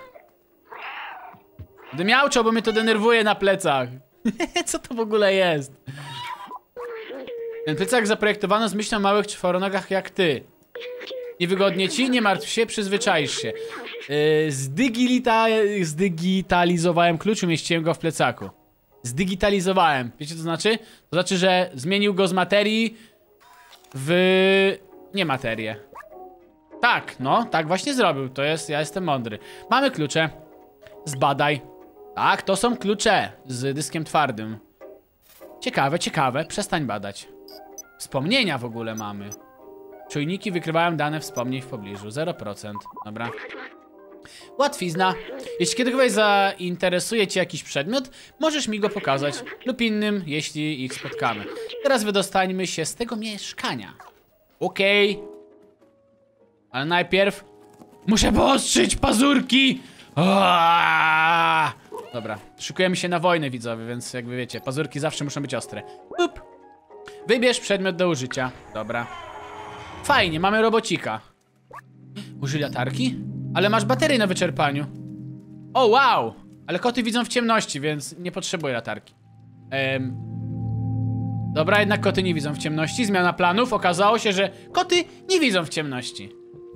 Będę miauczał, bo mnie to denerwuje na plecach. Co to w ogóle jest? Ten plecak zaprojektowano z myślą o małych czworonogach jak ty. Niewygodnie ci? Nie martw się, przyzwyczaisz się. Yy, zdigilita... Zdigitalizowałem klucz, umieściłem go w plecaku. Zdigitalizowałem. Wiecie co to znaczy? To znaczy, że zmienił go z materii w... nie materię. Tak, no, tak właśnie zrobił. To jest, ja jestem mądry. Mamy klucze. Zbadaj. Tak, to są klucze z dyskiem twardym. Ciekawe, ciekawe. Przestań badać. Wspomnienia w ogóle mamy. Czujniki wykrywają dane wspomnień w pobliżu. zero procent. Dobra. Łatwizna. Jeśli kiedykolwiek zainteresuje cię jakiś przedmiot, możesz mi go pokazać. Lub innym, jeśli ich spotkamy. Teraz wydostańmy się z tego mieszkania. Okej. Okay. Ale najpierw muszę poostrzyć pazurki. Aaaa! Dobra, szykujemy się na wojnę, widzowie, więc jakby wiecie, pazurki zawsze muszą być ostre. Up. Wybierz przedmiot do użycia. Dobra. Fajnie, mamy robocika. Użyj latarki? Ale masz baterię na wyczerpaniu. O, wow! Ale koty widzą w ciemności, więc nie potrzebuję latarki. Ehm. Dobra, jednak koty nie widzą w ciemności. Zmiana planów. Okazało się, że koty nie widzą w ciemności.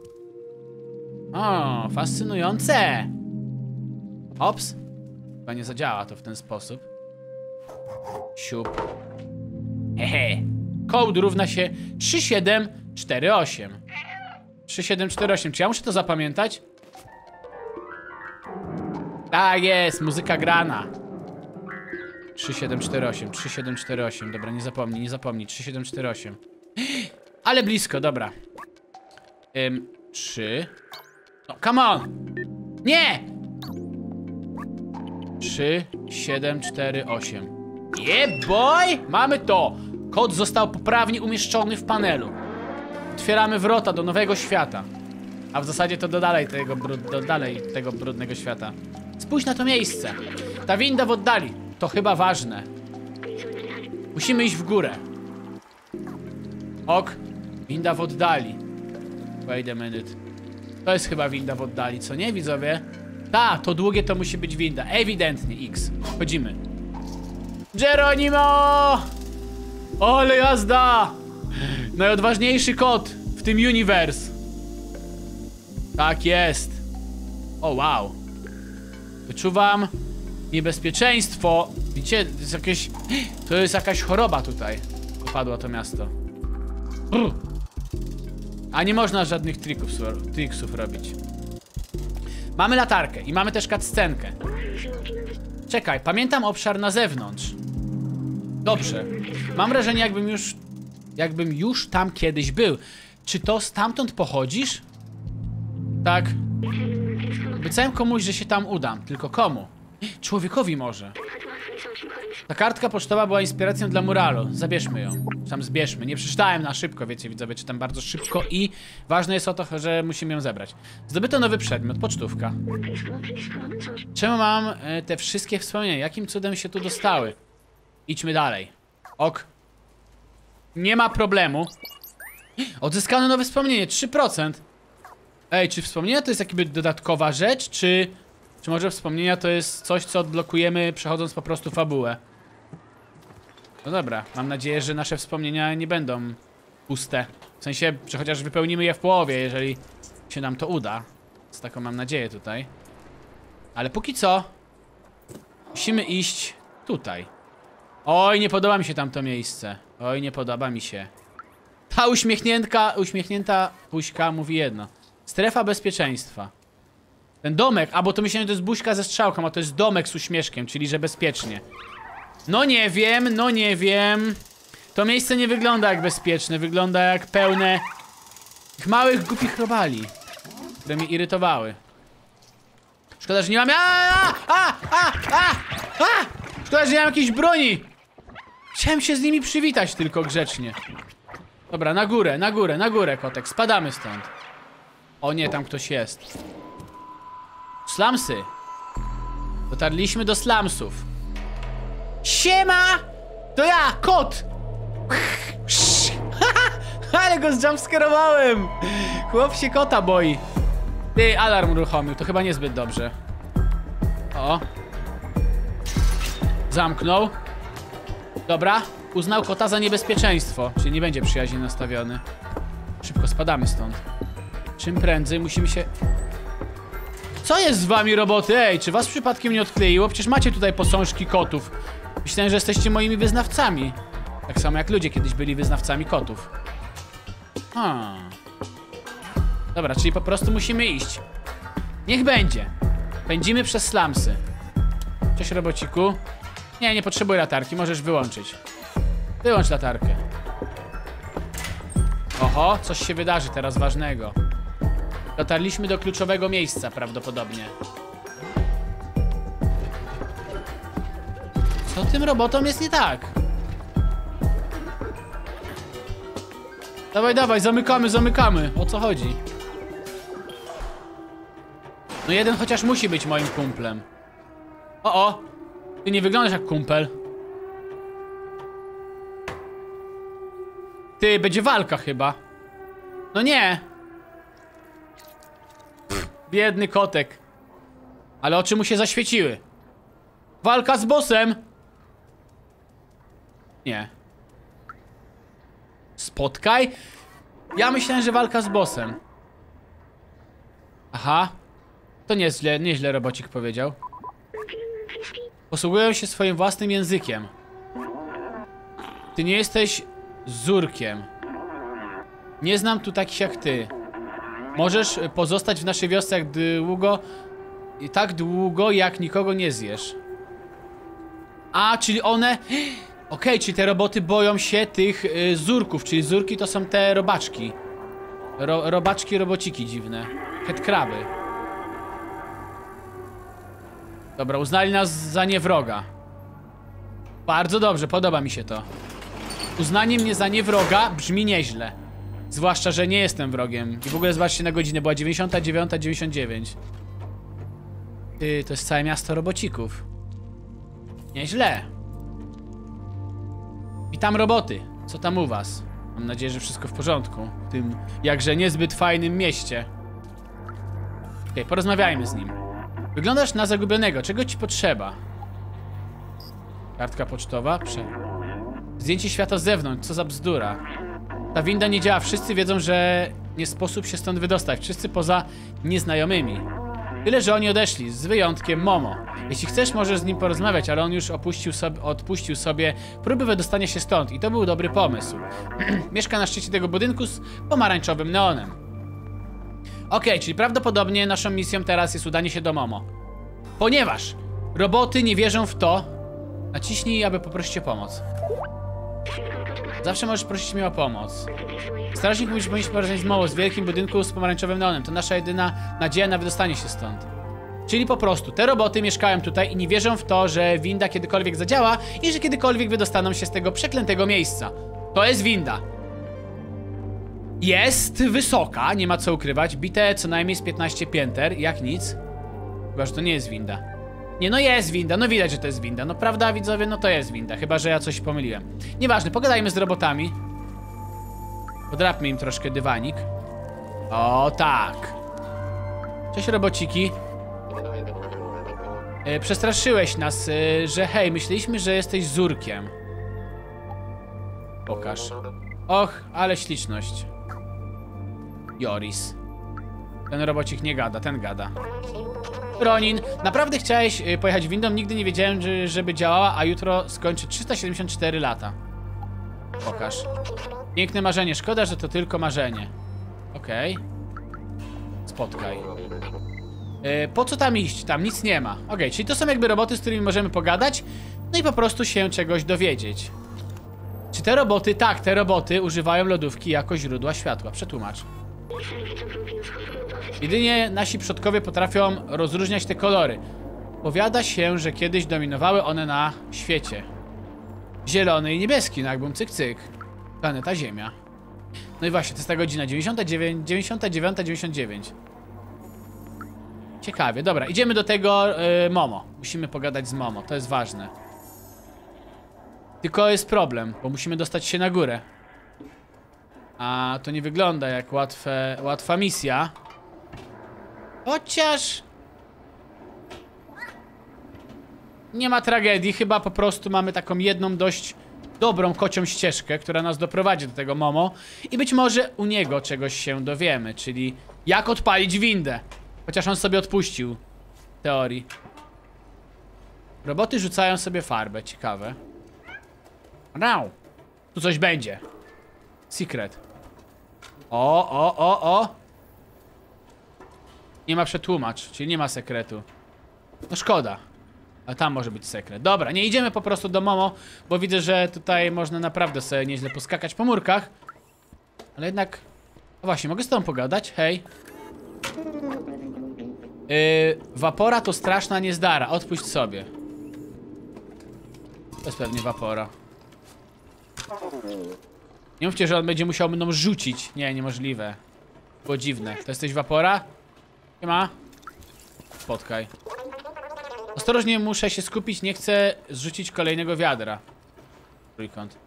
O, fascynujące. Ops. Chyba nie zadziała to w ten sposób. Siup. Hehe. Code równa się trzy siedem cztery osiem. trzy siedem cztery osiem. Czy ja muszę to zapamiętać? Tak jest, muzyka grana. trzy siedem cztery osiem, trzy siedem cztery osiem. Dobra, nie zapomnij, nie zapomnij. trzy siedem cztery osiem. Ale blisko, dobra. Ym, trzy. No, come on! Nie! trzy siedem cztery osiem. Yeah, boy! Mamy to! Kod został poprawnie umieszczony w panelu. Otwieramy wrota do nowego świata. A w zasadzie to do dalej tego, brud do dalej tego brudnego świata. Spójrz na to miejsce. Ta winda w oddali. To chyba ważne. Musimy iść w górę. Ok. Winda w oddali. Wait a minute. To jest chyba winda w oddali, co nie, widzowie? Ta, to długie to musi być winda. Ewidentnie, X. Chodzimy. Geronimo! Ale jazda! Najodważniejszy kot w tym universe. Tak jest. O, wow. Wyczuwam niebezpieczeństwo. Widzicie, to jest jakieś... To jest jakaś choroba tutaj. Popadła to miasto. Brr. A nie można żadnych trików, triksów robić. Mamy latarkę i mamy też cutscenkę. Czekaj, pamiętam obszar na zewnątrz. Dobrze. Mam wrażenie, jakbym już... Jakbym już tam kiedyś był. Czy to stamtąd pochodzisz? Tak. Obiecałem komuś, że się tam udam. Tylko komu? Człowiekowi może. Ta kartka pocztowa była inspiracją dla muralu. Zabierzmy ją. Tam zbierzmy. Nie przeczytałem na szybko, wiecie widzowie, czytam bardzo szybko i ważne jest o to, że musimy ją zebrać. Zdobyto nowy przedmiot, pocztówka. Czemu mam e, te wszystkie wspomnienia? Jakim cudem się tu dostały? Idźmy dalej. Ok. Nie ma problemu. Odzyskano nowe wspomnienie, trzy procent. Ej, czy wspomnienia to jest jakby dodatkowa rzecz, czy... Czy może wspomnienia to jest coś, co odblokujemy przechodząc po prostu fabułę? No dobra, mam nadzieję, że nasze wspomnienia nie będą puste. W sensie, że chociaż wypełnimy je w połowie, jeżeli się nam to uda. Z taką mam nadzieję tutaj. Ale póki co musimy iść tutaj. Oj, nie podoba mi się tamto miejsce. Oj, nie podoba mi się. Ta uśmiechnięta, uśmiechnięta buźka mówi jedno. Strefa bezpieczeństwa. Ten domek, a bo to myślałem, że to jest buźka ze strzałką, a to jest domek z uśmieszkiem, czyli że bezpiecznie. No nie wiem, no nie wiem. To miejsce nie wygląda jak bezpieczne, wygląda jak pełne tych małych, głupich robali, które mnie irytowały. Szkoda, że nie mam... A, a, a, a, a! Szkoda, że nie mam jakiejś broni. Chciałem się z nimi przywitać tylko grzecznie. Dobra, na górę, na górę, na górę, kotek, spadamy stąd. O nie, tam ktoś jest. Slumsy. Dotarliśmy do slumsów. Siema! To ja, kot! Ale go zjumpscarowałem! Chłop się kota boi. Ty, alarm uruchomił, to chyba niezbyt dobrze. O. Zamknął. Dobra, uznał kota za niebezpieczeństwo, czyli nie będzie przyjaźnie nastawiony. Szybko spadamy stąd. Czym prędzej musimy się... Co jest z wami, roboty? Ej, czy was przypadkiem nie odkleiło? Przecież macie tutaj posążki kotów. Myślałem, że jesteście moimi wyznawcami. Tak samo jak ludzie kiedyś byli wyznawcami kotów. Hmm. Dobra, czyli po prostu musimy iść. Niech będzie. Pędzimy przez slumsy. Cześć, robociku. Nie, nie potrzebuję latarki, możesz wyłączyć. Wyłącz latarkę. Oho, coś się wydarzy teraz ważnego. Dotarliśmy do kluczowego miejsca prawdopodobnie. Co tym robotom jest nie tak? Dawaj, dawaj, zamykamy, zamykamy. O co chodzi? No jeden chociaż musi być moim kumplem. O, o! Ty nie wyglądasz jak kumpel. Ty, będzie walka chyba. No nie. Pff, biedny kotek. Ale oczy mu się zaświeciły. Walka z bossem. Nie. Spotkaj? Ja myślałem, że walka z bossem. Aha. To nieźle, nieźle robocik powiedział. Posługują się swoim własnym językiem. Ty nie jesteś Zurkiem. Nie znam tu takich jak ty. Możesz pozostać w naszej wiosce jak długo... I tak długo, jak nikogo nie zjesz. A, czyli one... Okej, okay, czyli te roboty boją się tych y, Zurków. Czyli Zurki to są te robaczki. Ro, robaczki, robociki dziwne. Headcraby. Dobra, uznali nas za niewroga. Bardzo dobrze, podoba mi się to. Uznanie mnie za niewroga brzmi nieźle. Zwłaszcza, że nie jestem wrogiem. I w ogóle zobaczcie na godzinę, była dziewięćdziesiąta dziewiąta dziewięćdziesiąt dziewięć. Ty, to jest całe miasto robocików. Nieźle. Witam, roboty. Co tam u was? Mam nadzieję, że wszystko w porządku. W tym jakże niezbyt fajnym mieście. Okej, okay, porozmawiajmy z nim. Wyglądasz na zagubionego. Czego ci potrzeba? Kartka pocztowa? Prze... Zdjęcie świata z zewnątrz. Co za bzdura. Ta winda nie działa. Wszyscy wiedzą, że nie sposób się stąd wydostać. Wszyscy poza nieznajomymi. Tyle, że oni odeszli. Z wyjątkiem Momo. Jeśli chcesz, możesz z nim porozmawiać, ale on już opuścił sobie, odpuścił sobie próby wydostania się stąd. I to był dobry pomysł. Mieszka na szczycie tego budynku z pomarańczowym neonem. Okej, okay, czyli prawdopodobnie naszą misją teraz jest udanie się do Momo. Ponieważ roboty nie wierzą w to, naciśnij, aby poprosić o pomoc. Zawsze możesz prosić mnie o pomoc. Strażnik mówi, że powinniśmy porozmawiać z Momo, z wielkim budynku z pomarańczowym neonem. To nasza jedyna nadzieja na wydostanie się stąd. Czyli po prostu te roboty mieszkają tutaj i nie wierzą w to, że winda kiedykolwiek zadziała i że kiedykolwiek wydostaną się z tego przeklętego miejsca. To jest winda. Jest wysoka, nie ma co ukrywać. Bite co najmniej z piętnaście pięter, jak nic. Chyba, że to nie jest winda. Nie, no jest winda, no widać, że to jest winda. No prawda, widzowie, no to jest winda. Chyba, że ja coś pomyliłem. Nieważne, pogadajmy z robotami. Podrapmy im troszkę dywanik. O, tak. Cześć, robociki. E, przestraszyłeś nas, e, że hej, myśleliśmy, że jesteś Zurkiem. Pokaż. Och, ale śliczność. Joris. Ten robocik nie gada, ten gada. Ronin, naprawdę chciałeś pojechać windą? Nigdy nie wiedziałem, że, żeby działała, a jutro skończy trzysta siedemdziesiąt cztery lata. Pokaż. Piękne marzenie, szkoda, że to tylko marzenie. Okej. Okay. Spotkaj. Yy, po co tam iść? Tam nic nie ma. Okej, okay, czyli to są jakby roboty, z którymi możemy pogadać. No i po prostu się czegoś dowiedzieć. Czy te roboty, tak, te roboty używają lodówki jako źródła światła. Przetłumacz. Jedynie nasi przodkowie potrafią rozróżniać te kolory. Powiada się, że kiedyś dominowały one na świecie. Zielony i niebieski, no jakbym cyk cyk. Planeta Ziemia. No i właśnie, to jest ta godzina dziewięćdziesiąta dziewięć, dziewięćdziesiąta dziewiąta dziewięćdziesiąt dziewięć. Ciekawie, dobra, idziemy do tego yy, Momo. Musimy pogadać z Momo, to jest ważne. Tylko jest problem, bo musimy dostać się na górę. A to nie wygląda jak łatwe, łatwa misja. Chociaż... nie ma tragedii, chyba po prostu mamy taką jedną dość dobrą kocią ścieżkę, która nas doprowadzi do tego Momo. I być może u niego czegoś się dowiemy, czyli jak odpalić windę. Chociaż on sobie odpuścił teorii. Roboty rzucają sobie farbę, ciekawe. Now. Tu coś będzie. Secret. O, o, o, o. Nie ma przetłumacz, czyli nie ma sekretu. No szkoda. A tam może być sekret. Dobra, nie idziemy po prostu do Momo, bo widzę, że tutaj można naprawdę sobie nieźle poskakać po murkach. Ale jednak... O właśnie, mogę z tobą pogadać? Hej. Yy, Wapora to straszna niezdara. Odpuść sobie. To jest pewnie Wapora. Nie mówcie, że on będzie musiał mną rzucić. Nie, niemożliwe. Było dziwne. To jesteś Wapora? Nie ma? Spotkaj. Ostrożnie, muszę się skupić. Nie chcę zrzucić kolejnego wiadra. Trójkąt.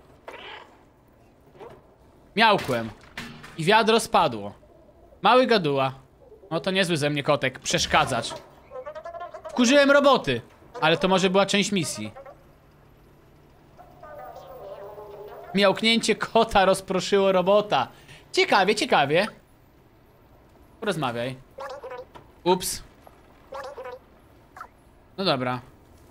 Miałkłem. I wiadro spadło. Mały gaduła. No to niezły ze mnie kotek. Przeszkadzacz. Wkurzyłem roboty. Ale to może była część misji. Miałknięcie kota rozproszyło robota. Ciekawie, ciekawie. Porozmawiaj. Ups. No dobra.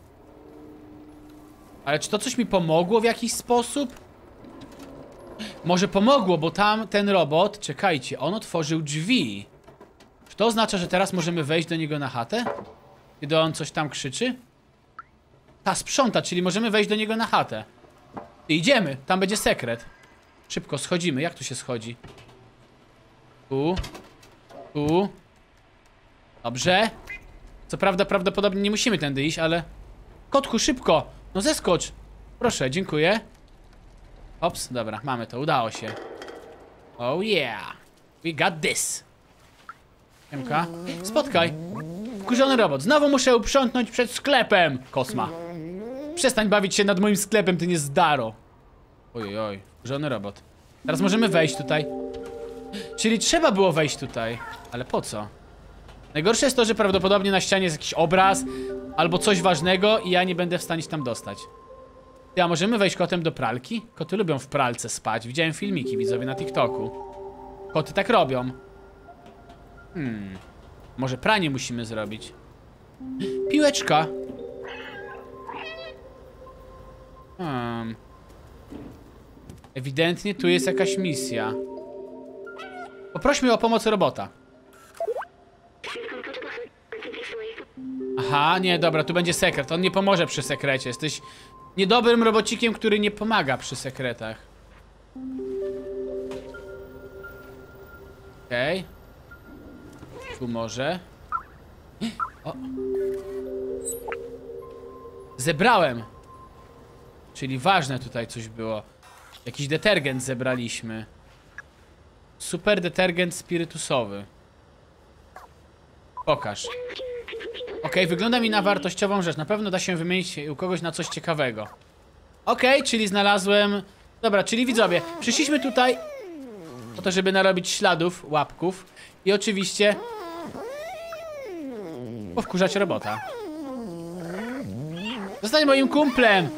Ale czy to coś mi pomogło w jakiś sposób? Może pomogło, bo tam ten robot... Czekajcie, on otworzył drzwi. Czy to oznacza, że teraz możemy wejść do niego na chatę? Kiedy on coś tam krzyczy? Ta, sprząta, czyli możemy wejść do niego na chatę. I idziemy, tam będzie sekret. Szybko, schodzimy. Jak tu się schodzi? Tu. Tu. Dobrze. Co prawda, prawdopodobnie nie musimy tędy iść, ale... Kotku, szybko! No zeskocz! Proszę, dziękuję. Ops, dobra, mamy to, udało się. Oh yeah! We got this! Siemka. Spotkaj! Wkurzony robot, znowu muszę uprzątnąć przed sklepem! Kosma. Przestań bawić się nad moim sklepem, ty niezdaro. Ojej, oj, wkurzony robot. Teraz możemy wejść tutaj. Czyli trzeba było wejść tutaj. Ale po co? Najgorsze jest to, że prawdopodobnie na ścianie jest jakiś obraz albo coś ważnego i ja nie będę w stanie się tam dostać. Ty, a możemy wejść kotem do pralki? Koty lubią w pralce spać. Widziałem filmiki, widzowie, na TikToku. Koty tak robią. Hmm. Może pranie musimy zrobić. Piłeczka. Hmm. Ewidentnie tu jest jakaś misja. Poprośmy o pomoc robota. Aha, nie, dobra, tu będzie sekret. On nie pomoże przy sekrecie. Jesteś niedobrym robocikiem, który nie pomaga przy sekretach. Okej. Okay. Tu może. O. Zebrałem. Czyli ważne tutaj coś było. Jakiś detergent zebraliśmy. Super detergent spirytusowy. Pokaż. Okej, okay, wygląda mi na wartościową rzecz. Na pewno da się wymienić u kogoś na coś ciekawego. Okej, okay, czyli znalazłem... Dobra, czyli widzowie, przyszliśmy tutaj po to, żeby narobić śladów, łapków. I oczywiście powkurzać robota. Zostań moim kumplem.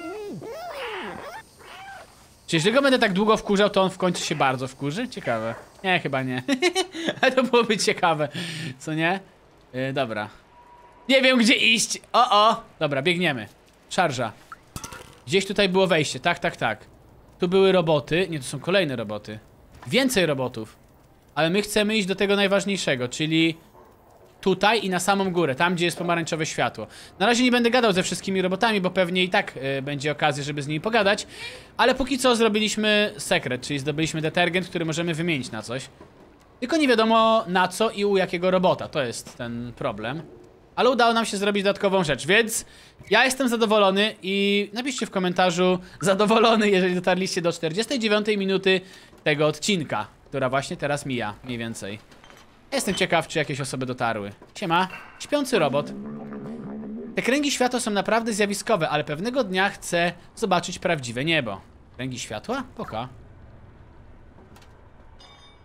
Czy jeżeli go będę tak długo wkurzał, to on w końcu się bardzo wkurzy? Ciekawe. Nie, chyba nie. Ale to byłoby ciekawe. Co nie? Yy, dobra. Nie wiem, gdzie iść. O, o. Dobra, biegniemy. Szarża. Gdzieś tutaj było wejście. Tak, tak, tak. Tu były roboty. Nie, to są kolejne roboty. Więcej robotów. Ale my chcemy iść do tego najważniejszego, czyli tutaj i na samą górę. Tam, gdzie jest pomarańczowe światło. Na razie nie będę gadał ze wszystkimi robotami, bo pewnie i tak yy, będzie okazja, żeby z nimi pogadać. Ale póki co zrobiliśmy sekret, czyli zdobyliśmy detergent, który możemy wymienić na coś. Tylko nie wiadomo na co i u jakiego robota. To jest ten problem. Ale udało nam się zrobić dodatkową rzecz, więc ja jestem zadowolony i napiszcie w komentarzu zadowolony, jeżeli dotarliście do czterdziestej dziewiątej minuty tego odcinka, która właśnie teraz mija, mniej więcej. Jestem ciekaw, czy jakieś osoby dotarły. Siema, śpiący robot. Te kręgi światła są naprawdę zjawiskowe, ale pewnego dnia chcę zobaczyć prawdziwe niebo. Kręgi światła? Poka.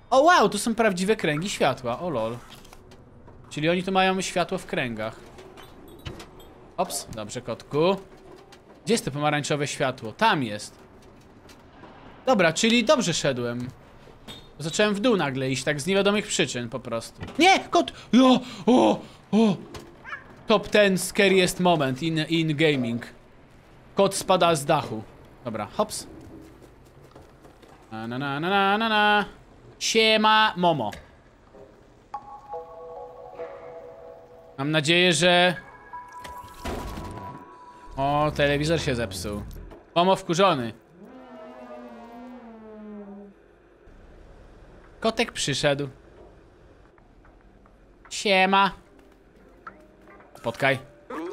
O wow, tu są prawdziwe kręgi światła, o lol. Czyli oni tu mają światło w kręgach. Ops, dobrze kotku. Gdzie jest to pomarańczowe światło? Tam jest. Dobra, czyli dobrze szedłem. Zacząłem w dół nagle iść, tak z niewiadomych przyczyn po prostu. Nie, kot! O, o, o. Top ten scariest moment in, in gaming. Kot spada z dachu. Dobra, hops. Na na na na na na. Siema, Momo. Mam nadzieję, że... O, telewizor się zepsuł. Momo wkurzony. Kotek przyszedł. Siema. Spotkaj.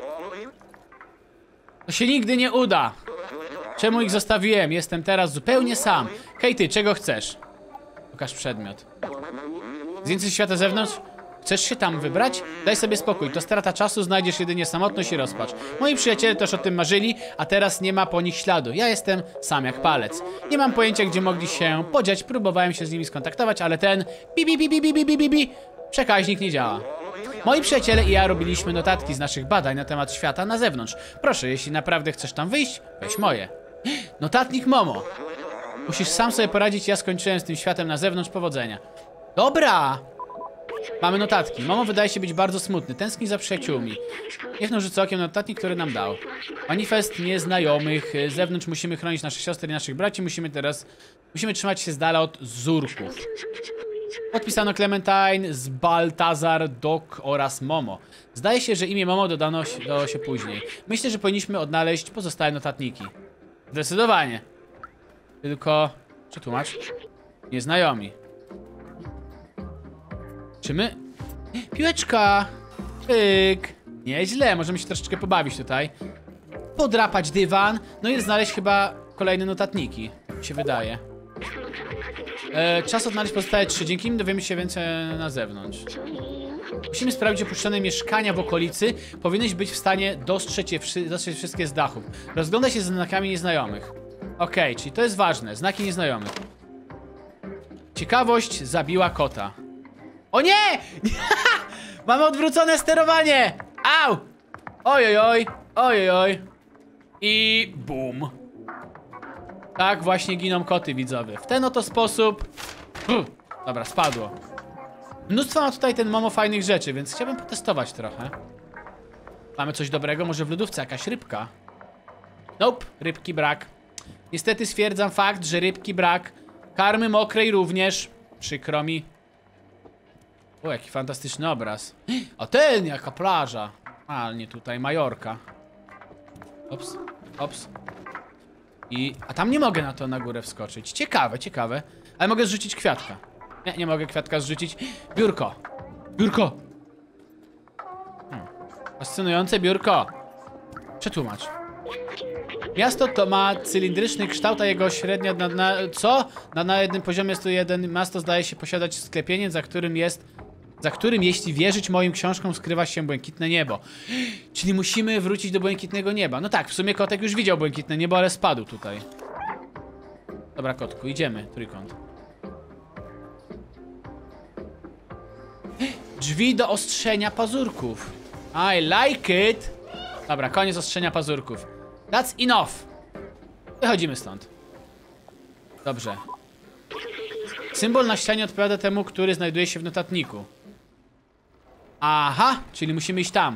To się nigdy nie uda. Czemu ich zostawiłem? Jestem teraz zupełnie sam. Hej ty, czego chcesz? Pokaż przedmiot. Zdjęcie świata z zewnątrz? Chcesz się tam wybrać? Daj sobie spokój, to strata czasu, znajdziesz jedynie samotność i rozpacz. Moi przyjaciele też o tym marzyli, a teraz nie ma po nich śladu. Ja jestem sam jak palec. Nie mam pojęcia, gdzie mogli się podziać, próbowałem się z nimi skontaktować, ale ten bi bi bi bi bi bi bi bi bi przekaźnik nie działa. Moi przyjaciele i ja robiliśmy notatki z naszych badań na temat świata na zewnątrz. Proszę, jeśli naprawdę chcesz tam wyjść, weź moje. Notatnik Momo. Musisz sam sobie poradzić, ja skończyłem z tym światem na zewnątrz, powodzenia. Dobra! Mamy notatki. Momo wydaje się być bardzo smutny. Tęskni za przyjaciółmi. Niech no rzucę okiem na notatnik, który nam dał. Manifest nieznajomych. Z zewnątrz musimy chronić nasze siostry i naszych braci. Musimy teraz... Musimy trzymać się z dala od zurków. Podpisano Clementine, z Baltazar, Doc oraz Momo. Zdaje się, że imię Momo dodano się, do się później. Myślę, że powinniśmy odnaleźć pozostałe notatniki. Zdecydowanie. Tylko... Przetłumacz. Nieznajomi. Czy my... Piłeczka! Pyk! Nieźle, możemy się troszeczkę pobawić tutaj. Podrapać dywan. No i znaleźć chyba kolejne notatniki. Mi się wydaje. E, czas odnaleźć pozostałe trzy. Dzięki nim dowiemy się więcej na zewnątrz. Musimy sprawdzić opuszczone mieszkania w okolicy. Powinieneś być w stanie dostrzec, je wszy dostrzec wszystkie z dachów. Rozglądaj się za znakami nieznajomych. Okej, okay, czyli to jest ważne. Znaki nieznajomych. Ciekawość zabiła kota. O nie! Mamy odwrócone sterowanie! Au! Ojojoj, ojojoj. I bum. Tak właśnie giną koty, widzowie. W ten oto sposób... Uf, dobra, spadło. Mnóstwo ma tutaj ten Momo fajnych rzeczy, więc chciałbym potestować trochę. Mamy coś dobrego? Może w lodówce jakaś rybka? Nope, rybki brak. Niestety stwierdzam fakt, że rybki brak. Karmy mokrej również. Przykro mi. O, jaki fantastyczny obraz. A ten, jaka plaża. A, nie tutaj, Majorka. Ops, ops. I... A tam nie mogę na to na górę wskoczyć. Ciekawe, ciekawe. Ale mogę zrzucić kwiatka. Nie, nie mogę kwiatka zrzucić. Biurko. Biurko. Hmm. Fascynujące biurko. Przetłumacz. Miasto to ma cylindryczny kształt, a jego średnia na, na, co? Na, na jednym poziomie sto jeden. Miasto zdaje się posiadać sklepienie, za którym jest... Za którym, jeśli wierzyć moim książkom, skrywa się błękitne niebo. Czyli musimy wrócić do błękitnego nieba. No tak, w sumie kotek już widział błękitne niebo, ale spadł tutaj. Dobra, kotku, idziemy. Trójkąt. Drzwi do ostrzenia pazurków. I like it. Dobra, koniec ostrzenia pazurków. That's enough. Wychodzimy stąd. Dobrze. Symbol na ścianie odpowiada temu, który znajduje się w notatniku. Aha, czyli musimy iść tam.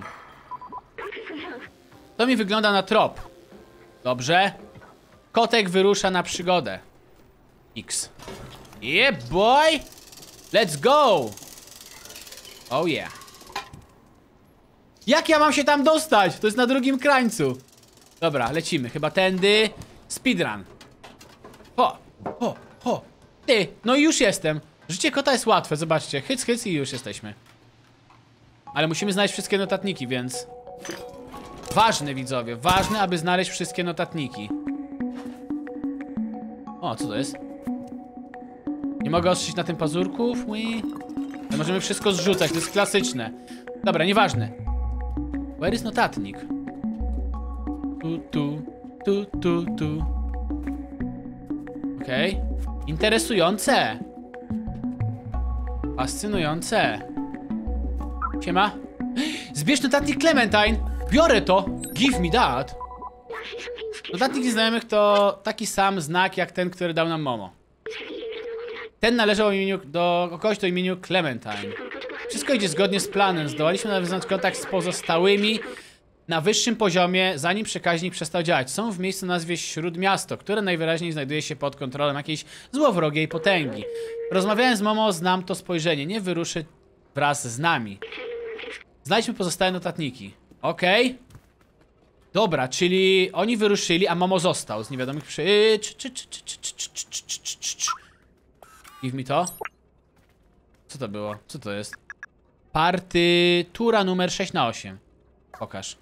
To mi wygląda na trop. Dobrze. Kotek wyrusza na przygodę. X. Yeah, boy! Let's go! Oh yeah. Jak ja mam się tam dostać? To jest na drugim krańcu. Dobra, lecimy. Chyba tędy. Speedrun. Ho, ho, ho. Ty, no i już jestem. Życie kota jest łatwe, zobaczcie. Hyc, hyc i już jesteśmy. Ale musimy znaleźć wszystkie notatniki, więc... Ważne, widzowie, ważne, aby znaleźć wszystkie notatniki. O, co to jest? Nie mogę ostrzyć na tym pazurków? Ale możemy wszystko zrzucać, to jest klasyczne. Dobra, nieważne. Where is notatnik? Tu, tu, tu, tu, tu. Okej. Okay. Interesujące. Fascynujące. Siema. Zbierz notatnik Clementine. Biorę to. Give me that. Notatnik nieznajomych to taki sam znak jak ten, który dał nam Momo. Ten należał imieniu, do kogoś o imieniu Clementine. Wszystko idzie zgodnie z planem. Zdołaliśmy nawiązać kontakt z pozostałymi na wyższym poziomie, zanim przekaźnik przestał działać. Są w miejscu o nazwie Śródmiasto, które najwyraźniej znajduje się pod kontrolą jakiejś złowrogiej potęgi. Rozmawiając z Momo, znam to spojrzenie. Nie wyruszy wraz z nami. Znajdźmy pozostałe notatniki. Okej. Okay. Dobra, czyli oni wyruszyli, a Momo został z niewiadomych przy... Give mi to. Co to było? Co to jest? Partytura numer sześć na osiem. Pokaż.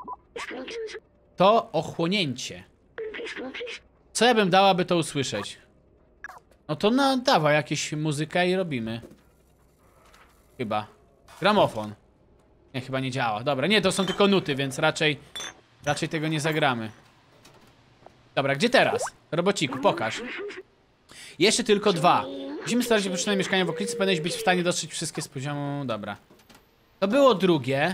To ochłonięcie. Co ja bym dała, by to usłyszeć? No to no, dawaj jakieś muzykę i robimy. Chyba. Gramofon. Nie, chyba nie działa. Dobra, nie, to są tylko nuty, więc raczej... Raczej tego nie zagramy. Dobra, gdzie teraz? Robociku, pokaż. Jeszcze tylko dwa. Musimy starać się poszukać mieszkania w okolicy. Powinieneś być w stanie dostrzec wszystkie z poziomu... Dobra. To było drugie.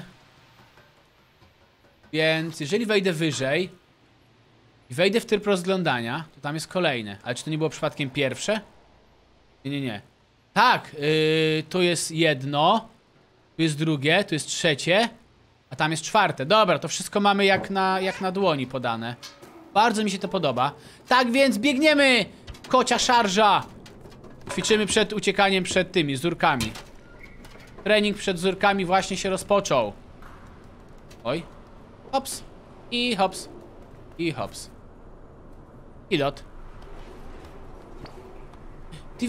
Więc jeżeli wejdę wyżej i wejdę w tryb rozglądania, to tam jest kolejne. Ale czy to nie było przypadkiem pierwsze? Nie, nie, nie. Tak, yy, tu jest jedno. Tu jest drugie, tu jest trzecie. A tam jest czwarte. Dobra, to wszystko mamy jak na, jak na dłoni podane. Bardzo mi się to podoba. Tak więc biegniemy! Kocia szarża! Ćwiczymy przed uciekaniem przed tymi zurkami. Trening przed zurkami właśnie się rozpoczął. Oj. Hops. I hops. I hops. I lot. T V.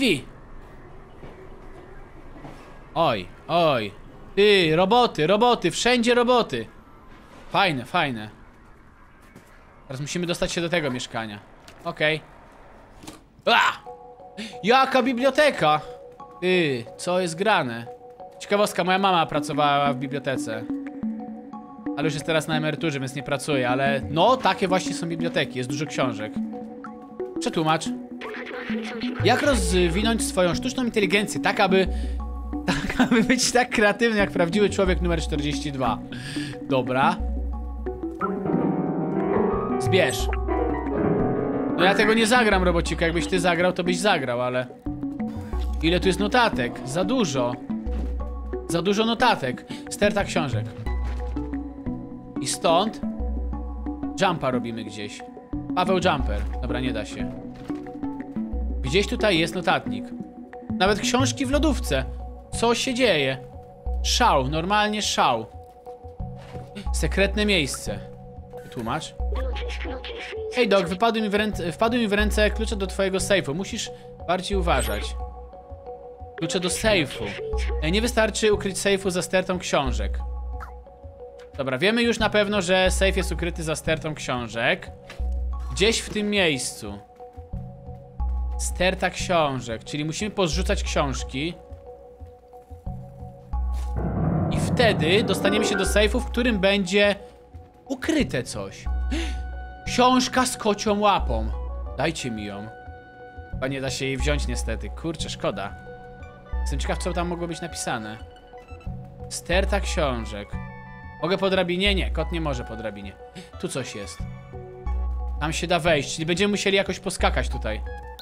Oj, oj. Ty, roboty, roboty, wszędzie roboty. Fajne, fajne. Teraz musimy dostać się do tego mieszkania. Okej. Okay. Jaka biblioteka! Ty, co jest grane? Ciekawostka, moja mama pracowała w bibliotece. Ale już jest teraz na emeryturze, więc nie pracuje, ale... No, takie właśnie są biblioteki, jest dużo książek. Przetłumacz. Jak rozwinąć swoją sztuczną inteligencję, tak aby... Tak, aby być tak kreatywny jak prawdziwy człowiek numer czterdzieści dwa. Dobra. Zbierz. No ja tego nie zagram, robociku. Jakbyś ty zagrał, to byś zagrał, ale... Ile tu jest notatek? Za dużo. Za dużo notatek. Sterta książek. I stąd... Jumpa robimy gdzieś. Paweł Jumper. Dobra, nie da się. Gdzieś tutaj jest notatnik. Nawet książki w lodówce. Co się dzieje? Szał, normalnie szał. Sekretne miejsce. Tłumacz. Hej Doc, wypadły mi w ręce, wpadły mi w ręce klucze do twojego sejfu. Musisz bardziej uważać. Klucze do sejfu. Nie wystarczy ukryć sejfu za stertą książek. Dobra, wiemy już na pewno, że sejf jest ukryty za stertą książek. Gdzieś w tym miejscu. Sterta książek, czyli musimy pozrzucać książki. I wtedy dostaniemy się do sejfu, w którym będzie ukryte coś. Książka z kocią łapą. Dajcie mi ją. Chyba nie da się jej wziąć niestety. Kurczę, szkoda. Jestem ciekaw, co tam mogło być napisane. Sterta książek. Mogę po drabinie? Nie, kot nie może po drabinie. Tu coś jest. Tam się da wejść, czyli będziemy musieli jakoś poskakać tutaj.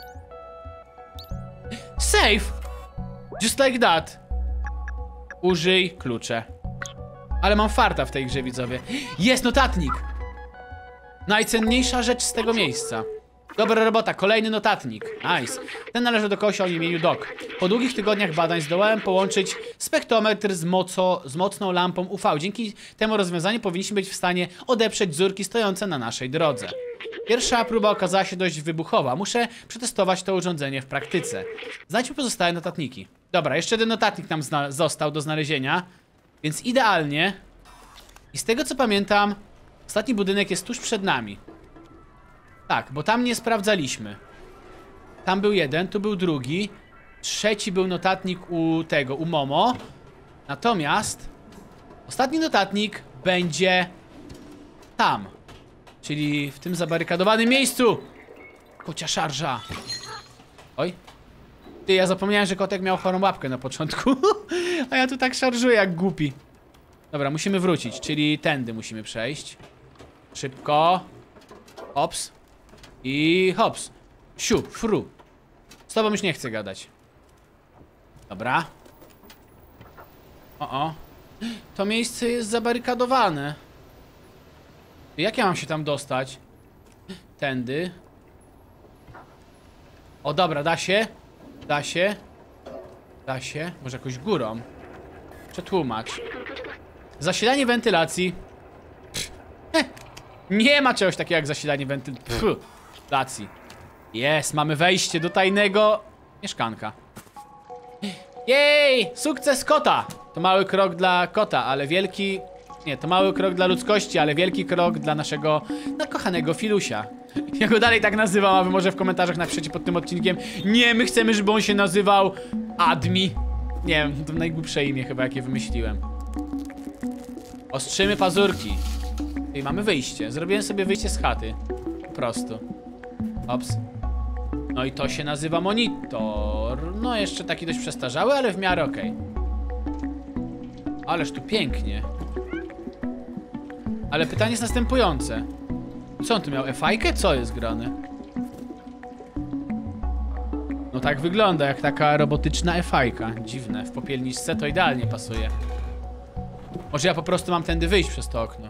Safe! Just like that. Użyj klucze. Ale mam farta w tej grze, widzowie. Jest notatnik! Najcenniejsza rzecz z tego miejsca. Dobra robota, kolejny notatnik. Nice. Ten należy do kogoś o imieniu Doc. Po długich tygodniach badań zdołałem połączyć spektrometr z, moco, z mocną lampą U V. Dzięki temu rozwiązaniu powinniśmy być w stanie odeprzeć zurki stojące na naszej drodze. Pierwsza próba okazała się dość wybuchowa. Muszę przetestować to urządzenie w praktyce. Znajdźmy pozostałe notatniki. Dobra, jeszcze jeden notatnik nam został do znalezienia. Więc idealnie. I z tego co pamiętam, ostatni budynek jest tuż przed nami. Tak, bo tam nie sprawdzaliśmy. Tam był jeden, tu był drugi. Trzeci był notatnik u tego, u Momo. Natomiast ostatni notatnik będzie tam. Czyli w tym zabarykadowanym miejscu. Kocia szarża. Oj. Ty, ja zapomniałem, że kotek miał chorą łapkę na początku. A ja tu tak szarżuję jak głupi. Dobra, musimy wrócić, czyli tędy musimy przejść. Szybko. Hops. I hops. Siu, fru. Z tobą już nie chcę gadać. Dobra. O, o. To miejsce jest zabarykadowane. Jak ja mam się tam dostać? Tędy. O, dobra, da się. Da się. Da się. Może jakoś górą. Przetłumacz. Zasilanie wentylacji. Heh. Nie ma czegoś takiego jak zasilanie wentylacji. Jest, mamy wejście do tajnego mieszkanka. Jej! Sukces kota! To mały krok dla kota, ale wielki... Nie, to mały krok dla ludzkości, ale wielki krok dla naszego nakochanego Filusia. Ja go dalej tak nazywam, a wy może w komentarzach napiszecie pod tym odcinkiem. Nie, my chcemy, żeby on się nazywał Admi. Nie wiem, to najgłupsze imię chyba, jakie wymyśliłem. Ostrzymy pazurki. I mamy wyjście. Zrobiłem sobie wyjście z chaty. Po prostu. Ops. No i to się nazywa monitor. No jeszcze taki dość przestarzały, ale w miarę okej. Ależ tu pięknie. Ale pytanie jest następujące. Co on tu miał? Efajkę? Co jest grane? No tak wygląda, jak taka robotyczna efajka. Dziwne. W popielniczce to idealnie pasuje. Może ja po prostu mam tędy wyjść przez to okno.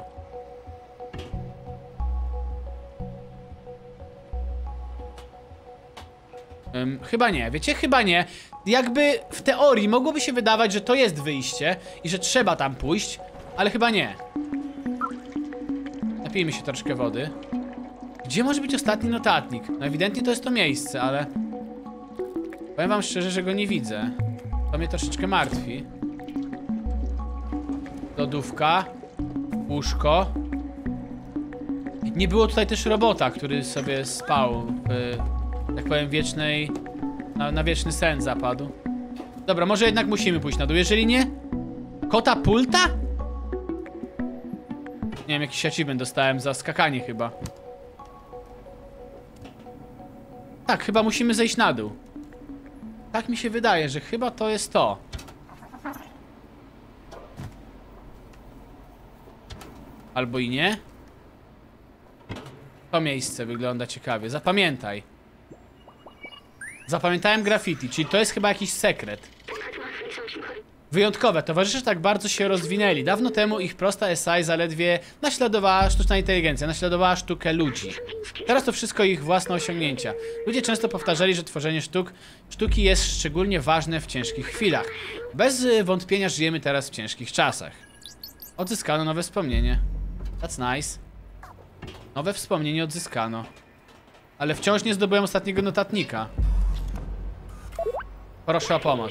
Um, chyba nie, wiecie, chyba nie. Jakby w teorii mogłoby się wydawać, że to jest wyjście i że trzeba tam pójść, ale chyba nie. Napijmy się troszkę wody. Gdzie może być ostatni notatnik? No ewidentnie to jest to miejsce, ale... Powiem wam szczerze, że go nie widzę. To mnie troszeczkę martwi. Lodówka. Łóżko. Nie było tutaj też robota, który sobie spał w, tak powiem, wiecznej... Na, na wieczny sen zapadł. Dobra, może jednak musimy pójść na dół. Jeżeli nie... Kota pulta? Nie wiem, jakiś achievement dostałem za skakanie chyba. Tak, chyba musimy zejść na dół. Tak mi się wydaje, że chyba to jest to. Albo i nie. To miejsce wygląda ciekawie. Zapamiętaj. Zapamiętałem graffiti, czyli to jest chyba jakiś sekret. Wyjątkowe. Towarzysze tak bardzo się rozwinęli. Dawno temu ich prosta S I zaledwie naśladowała sztuczna inteligencja, naśladowała sztukę ludzi. Teraz to wszystko ich własne osiągnięcia. Ludzie często powtarzali, że tworzenie sztuk, sztuki jest szczególnie ważne w ciężkich chwilach. Bez wątpienia żyjemy teraz w ciężkich czasach. Odzyskano nowe wspomnienie. That's nice. Nowe wspomnienie odzyskano. Ale wciąż nie zdobyłem ostatniego notatnika. Proszę o pomoc.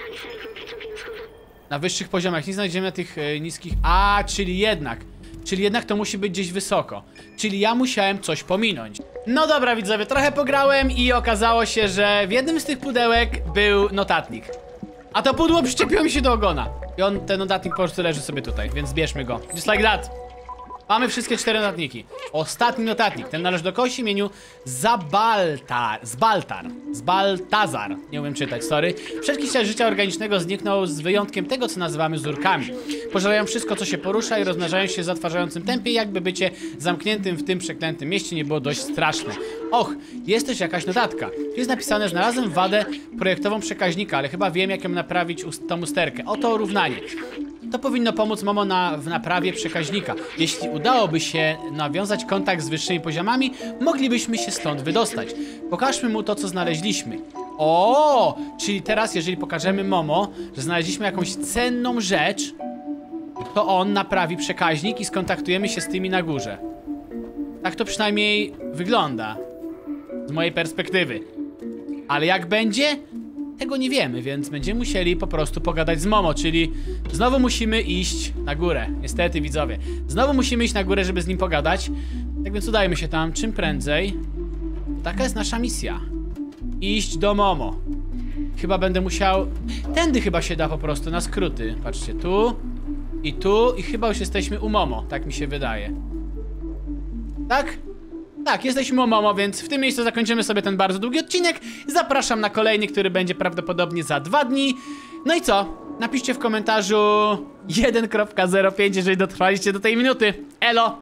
Na wyższych poziomach nie znajdziemy na tych e, niskich... A, czyli jednak. Czyli jednak to musi być gdzieś wysoko. Czyli ja musiałem coś pominąć. No dobra, widzowie, trochę pograłem i okazało się, że w jednym z tych pudełek był notatnik. A to pudło przyczepiło mi się do ogona. I on, ten notatnik po prostu leży sobie tutaj, więc bierzmy go. Just like that. Mamy wszystkie cztery notatniki. Ostatni notatnik, ten należy do kogoś w imieniu Zabaltar, Zbaltar, Zbaltazar. Nie umiem czytać, sorry. Wszelki ślad życia organicznego zniknął z wyjątkiem tego, co nazywamy zurkami. Pożerają wszystko, co się porusza i rozmnażają się w zatrważającym tempie, jakby bycie zamkniętym w tym przeklętym mieście nie było dość straszne. Och, jest też jakaś notatka. Tu jest napisane, znalazłem wadę projektową przekaźnika, ale chyba wiem, jak ją naprawić, tą usterkę. Oto równanie. To powinno pomóc Momo na, w naprawie przekaźnika. Jeśli udałoby się nawiązać kontakt z wyższymi poziomami, moglibyśmy się stąd wydostać. Pokażmy mu to, co znaleźliśmy. O, czyli teraz, jeżeli pokażemy Momo, że znaleźliśmy jakąś cenną rzecz, to on naprawi przekaźnik i skontaktujemy się z tymi na górze. Tak to przynajmniej wygląda. Z mojej perspektywy. Ale jak będzie? Tego nie wiemy, więc będziemy musieli po prostu pogadać z Momo, czyli znowu musimy iść na górę. Niestety, widzowie. Znowu musimy iść na górę, żeby z nim pogadać. Tak więc udajmy się tam czym prędzej. Taka jest nasza misja. Iść do Momo. Chyba będę musiał... Tędy chyba się da po prostu na skróty. Patrzcie, tu i tu i chyba już jesteśmy u Momo. Tak mi się wydaje. Tak? Tak, jesteśmy o Momo, więc w tym miejscu zakończymy sobie ten bardzo długi odcinek. Zapraszam na kolejny, który będzie prawdopodobnie za dwa dni. No i co? Napiszcie w komentarzu jeden kropka zero pięć, jeżeli dotrwaliście do tej minuty. Elo!